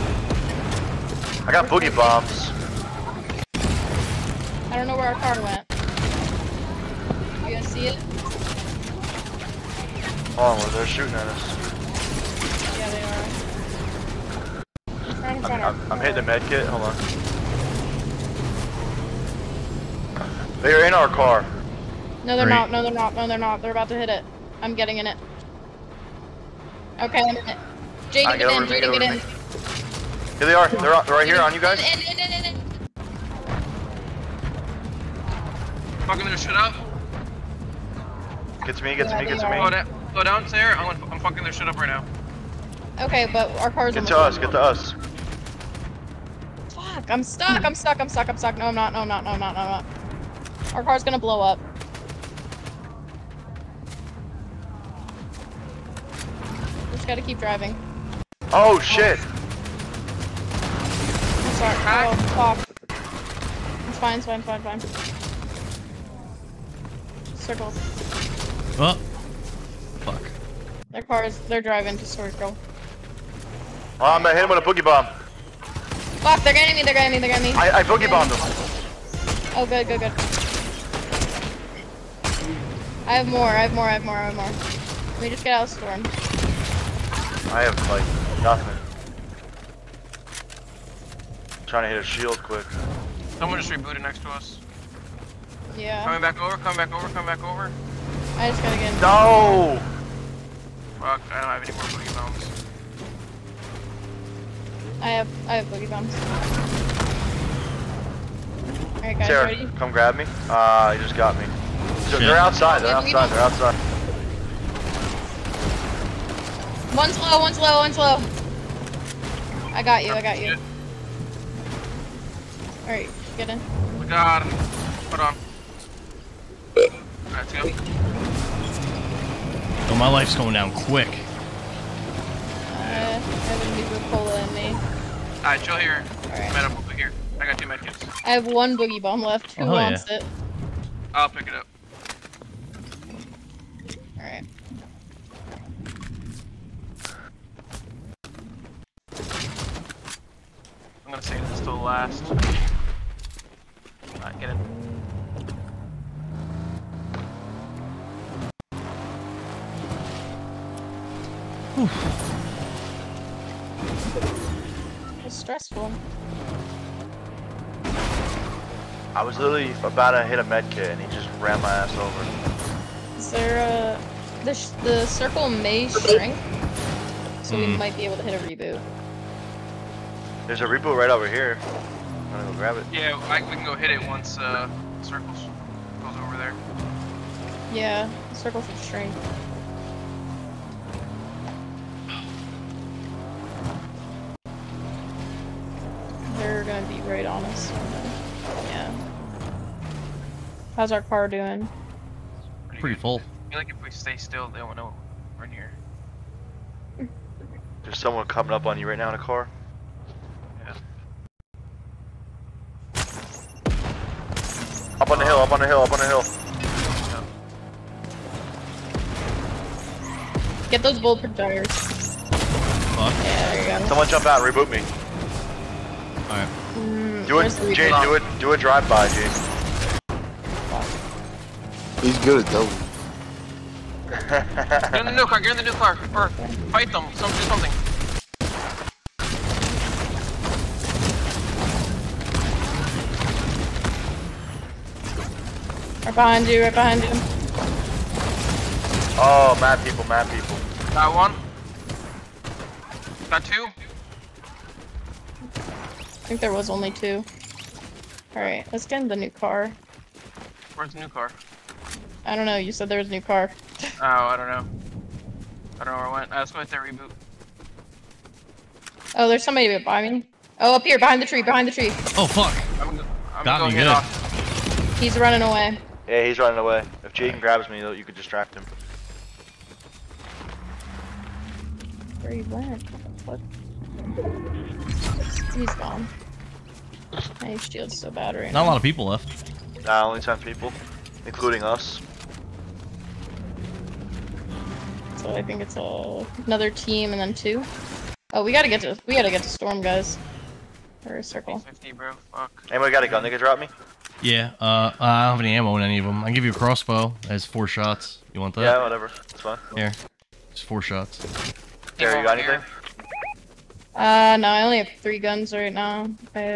I got boogie bombs. I don't know where our car went. You guys see it? Oh, well, they're shooting at us. Yeah, they are. Trying to find our I'm hitting the car. med kit. Hold on. They're in our car. No, they're Great. not. They're about to hit it. I'm getting in it. Okay, I'm in it. Jaden, Alright, get in. get Jaden, over get me. in. Here they are. They're right here on you guys. In. Fucking their shit up. Get to me. Go Go down, Sarah. I'm fucking their shit up right now. Okay, but our car's Get almost to us. Fuck, I'm stuck. No, I'm not. Our car's gonna blow up. Just gotta keep driving. Oh shit. I'm sorry. Oh, fuck. It's fine. Circle. Oh. Fuck. They're driving to circle. Oh, I'm gonna hit him with a boogie bomb. Fuck, they're getting me. I boogie bombed him. Oh, good. I have more. Let me just get out of the storm. I have like nothing. Trying to hit a shield quick. Someone just rebooted next to us. Yeah. Come back over. I just gotta get in. No! Fuck, I don't have any more boogie bombs. I have boogie bombs. Alright, guys, Sarah, ready? come grab me. You just got me. Shit. They're outside. One's low. I got you. Alright, get in. Oh my god. Hold on. Alright, let's go. Oh, my life's going down quick. I have a new cola in me. Alright, chill here. Alright. Medical, here. I got 2 medkits. I have one boogie bomb left. Who Oh, hell wants it? I'll pick it up. Alright. I'm gonna save this till the last. Alright, get in. It's stressful. I was literally about to hit a med kit and he just ran my ass over. Is there the circle may shrink, so we might be able to hit a reboot. There's a reboot right over here. I'm gonna go grab it. Yeah, we can go hit it once circles goes over there. Yeah, the circle should shrink. They're gonna be right on us. Yeah. How's our car doing? Pretty full. I feel like if we stay still, they won't know we're in here. There's someone coming up on you right now in a car. Yeah. Up on the hill, up on the hill, up on the hill. Get those bulletproof tires. Fuck. Yeah, there you go. Someone jump out and reboot me. Alright. Do it, Where's the Jay, reboot? do a drive-by, Jay. He's good at those. Get in the new car, get in the new car. Or fight them, do something. Right behind you, right behind you. Oh, mad people, mad people. Got one. Got two. I think there was only 2. Alright, let's get in the new car. Where's the new car? I don't know, you said there was a new car. Oh, I don't know. I don't know where it went. Let's go hit that reboot. Oh, there's somebody by me. Oh, up here, behind the tree, behind the tree. Oh fuck. I'm Got gonna me go get good. off. He's running away. Yeah, he's running away. If Jaden grabs me, you could distract him. Where he went? What? He's gone. My shield's so bad right Not a now. lot of people left. Nah, only 10 people, including us. So I think it's another team and then 2. Oh, we gotta get to storm, guys. Or circle. 50, bro. Fuck. Anybody got a gun they could drop me? Yeah, I don't have any ammo in any of them. I can give you a crossbow. It has 4 shots. You want that? Yeah, whatever. That's fine. Here. It's 4 shots. Gary, you got Over here. anything? No, I only have 3 guns right now.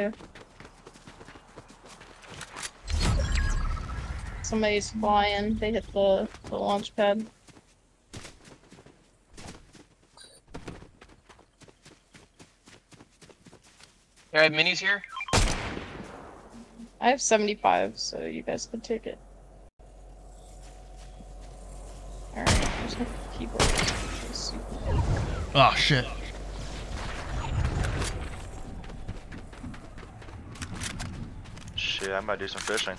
Somebody's flying. They hit the launch pad. Yeah, I have minis here. I have 75, so you guys could take it. Alright, there's no keyboard. Oh shit. Shit, I might do some fishing.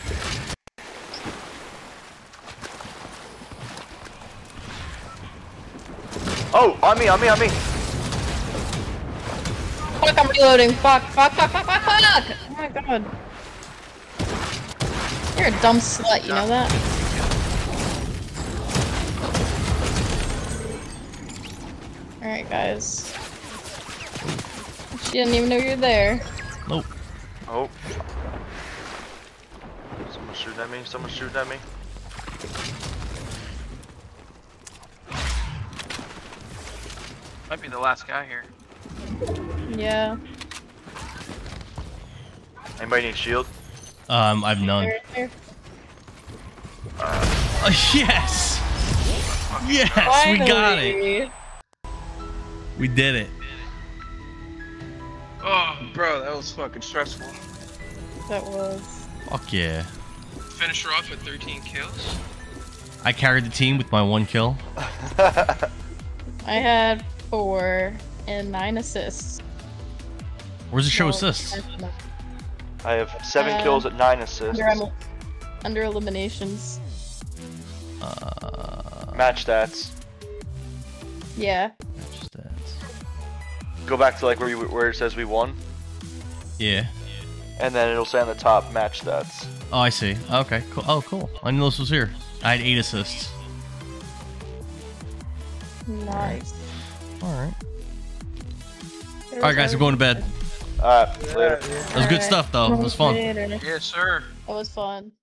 Oh, on me, on me, on me! Fuck, I'm reloading. Fuck. Oh my god. You're a dumb slut, you know that? Alright, guys. She didn't even know you're there. Nope. Oh. Someone's shooting at me, someone's shooting at me. Might be the last guy here. Yeah. Anybody need shield? I've none. There. Yes! Yes, we got it! We did it. Oh, bro, that was fucking stressful. That was. Fuck yeah. Finish her off with 13 kills. I carried the team with my 1 kill. I had 4 and 9 assists. Where's the show Well, assists? I have 7 kills at 9 assists. Under eliminations. Match stats. Yeah. Go back to like where it says we won, Yeah. and then it'll say on the top match stats. Oh, I see. Okay, cool. Oh, cool. I didn't know this was here. I had 8 assists. Nice. Alright. Alright, guys, I'm going to bed. Alright, later. That was good stuff, though. It was fun. Later. Yes, sir. That was fun.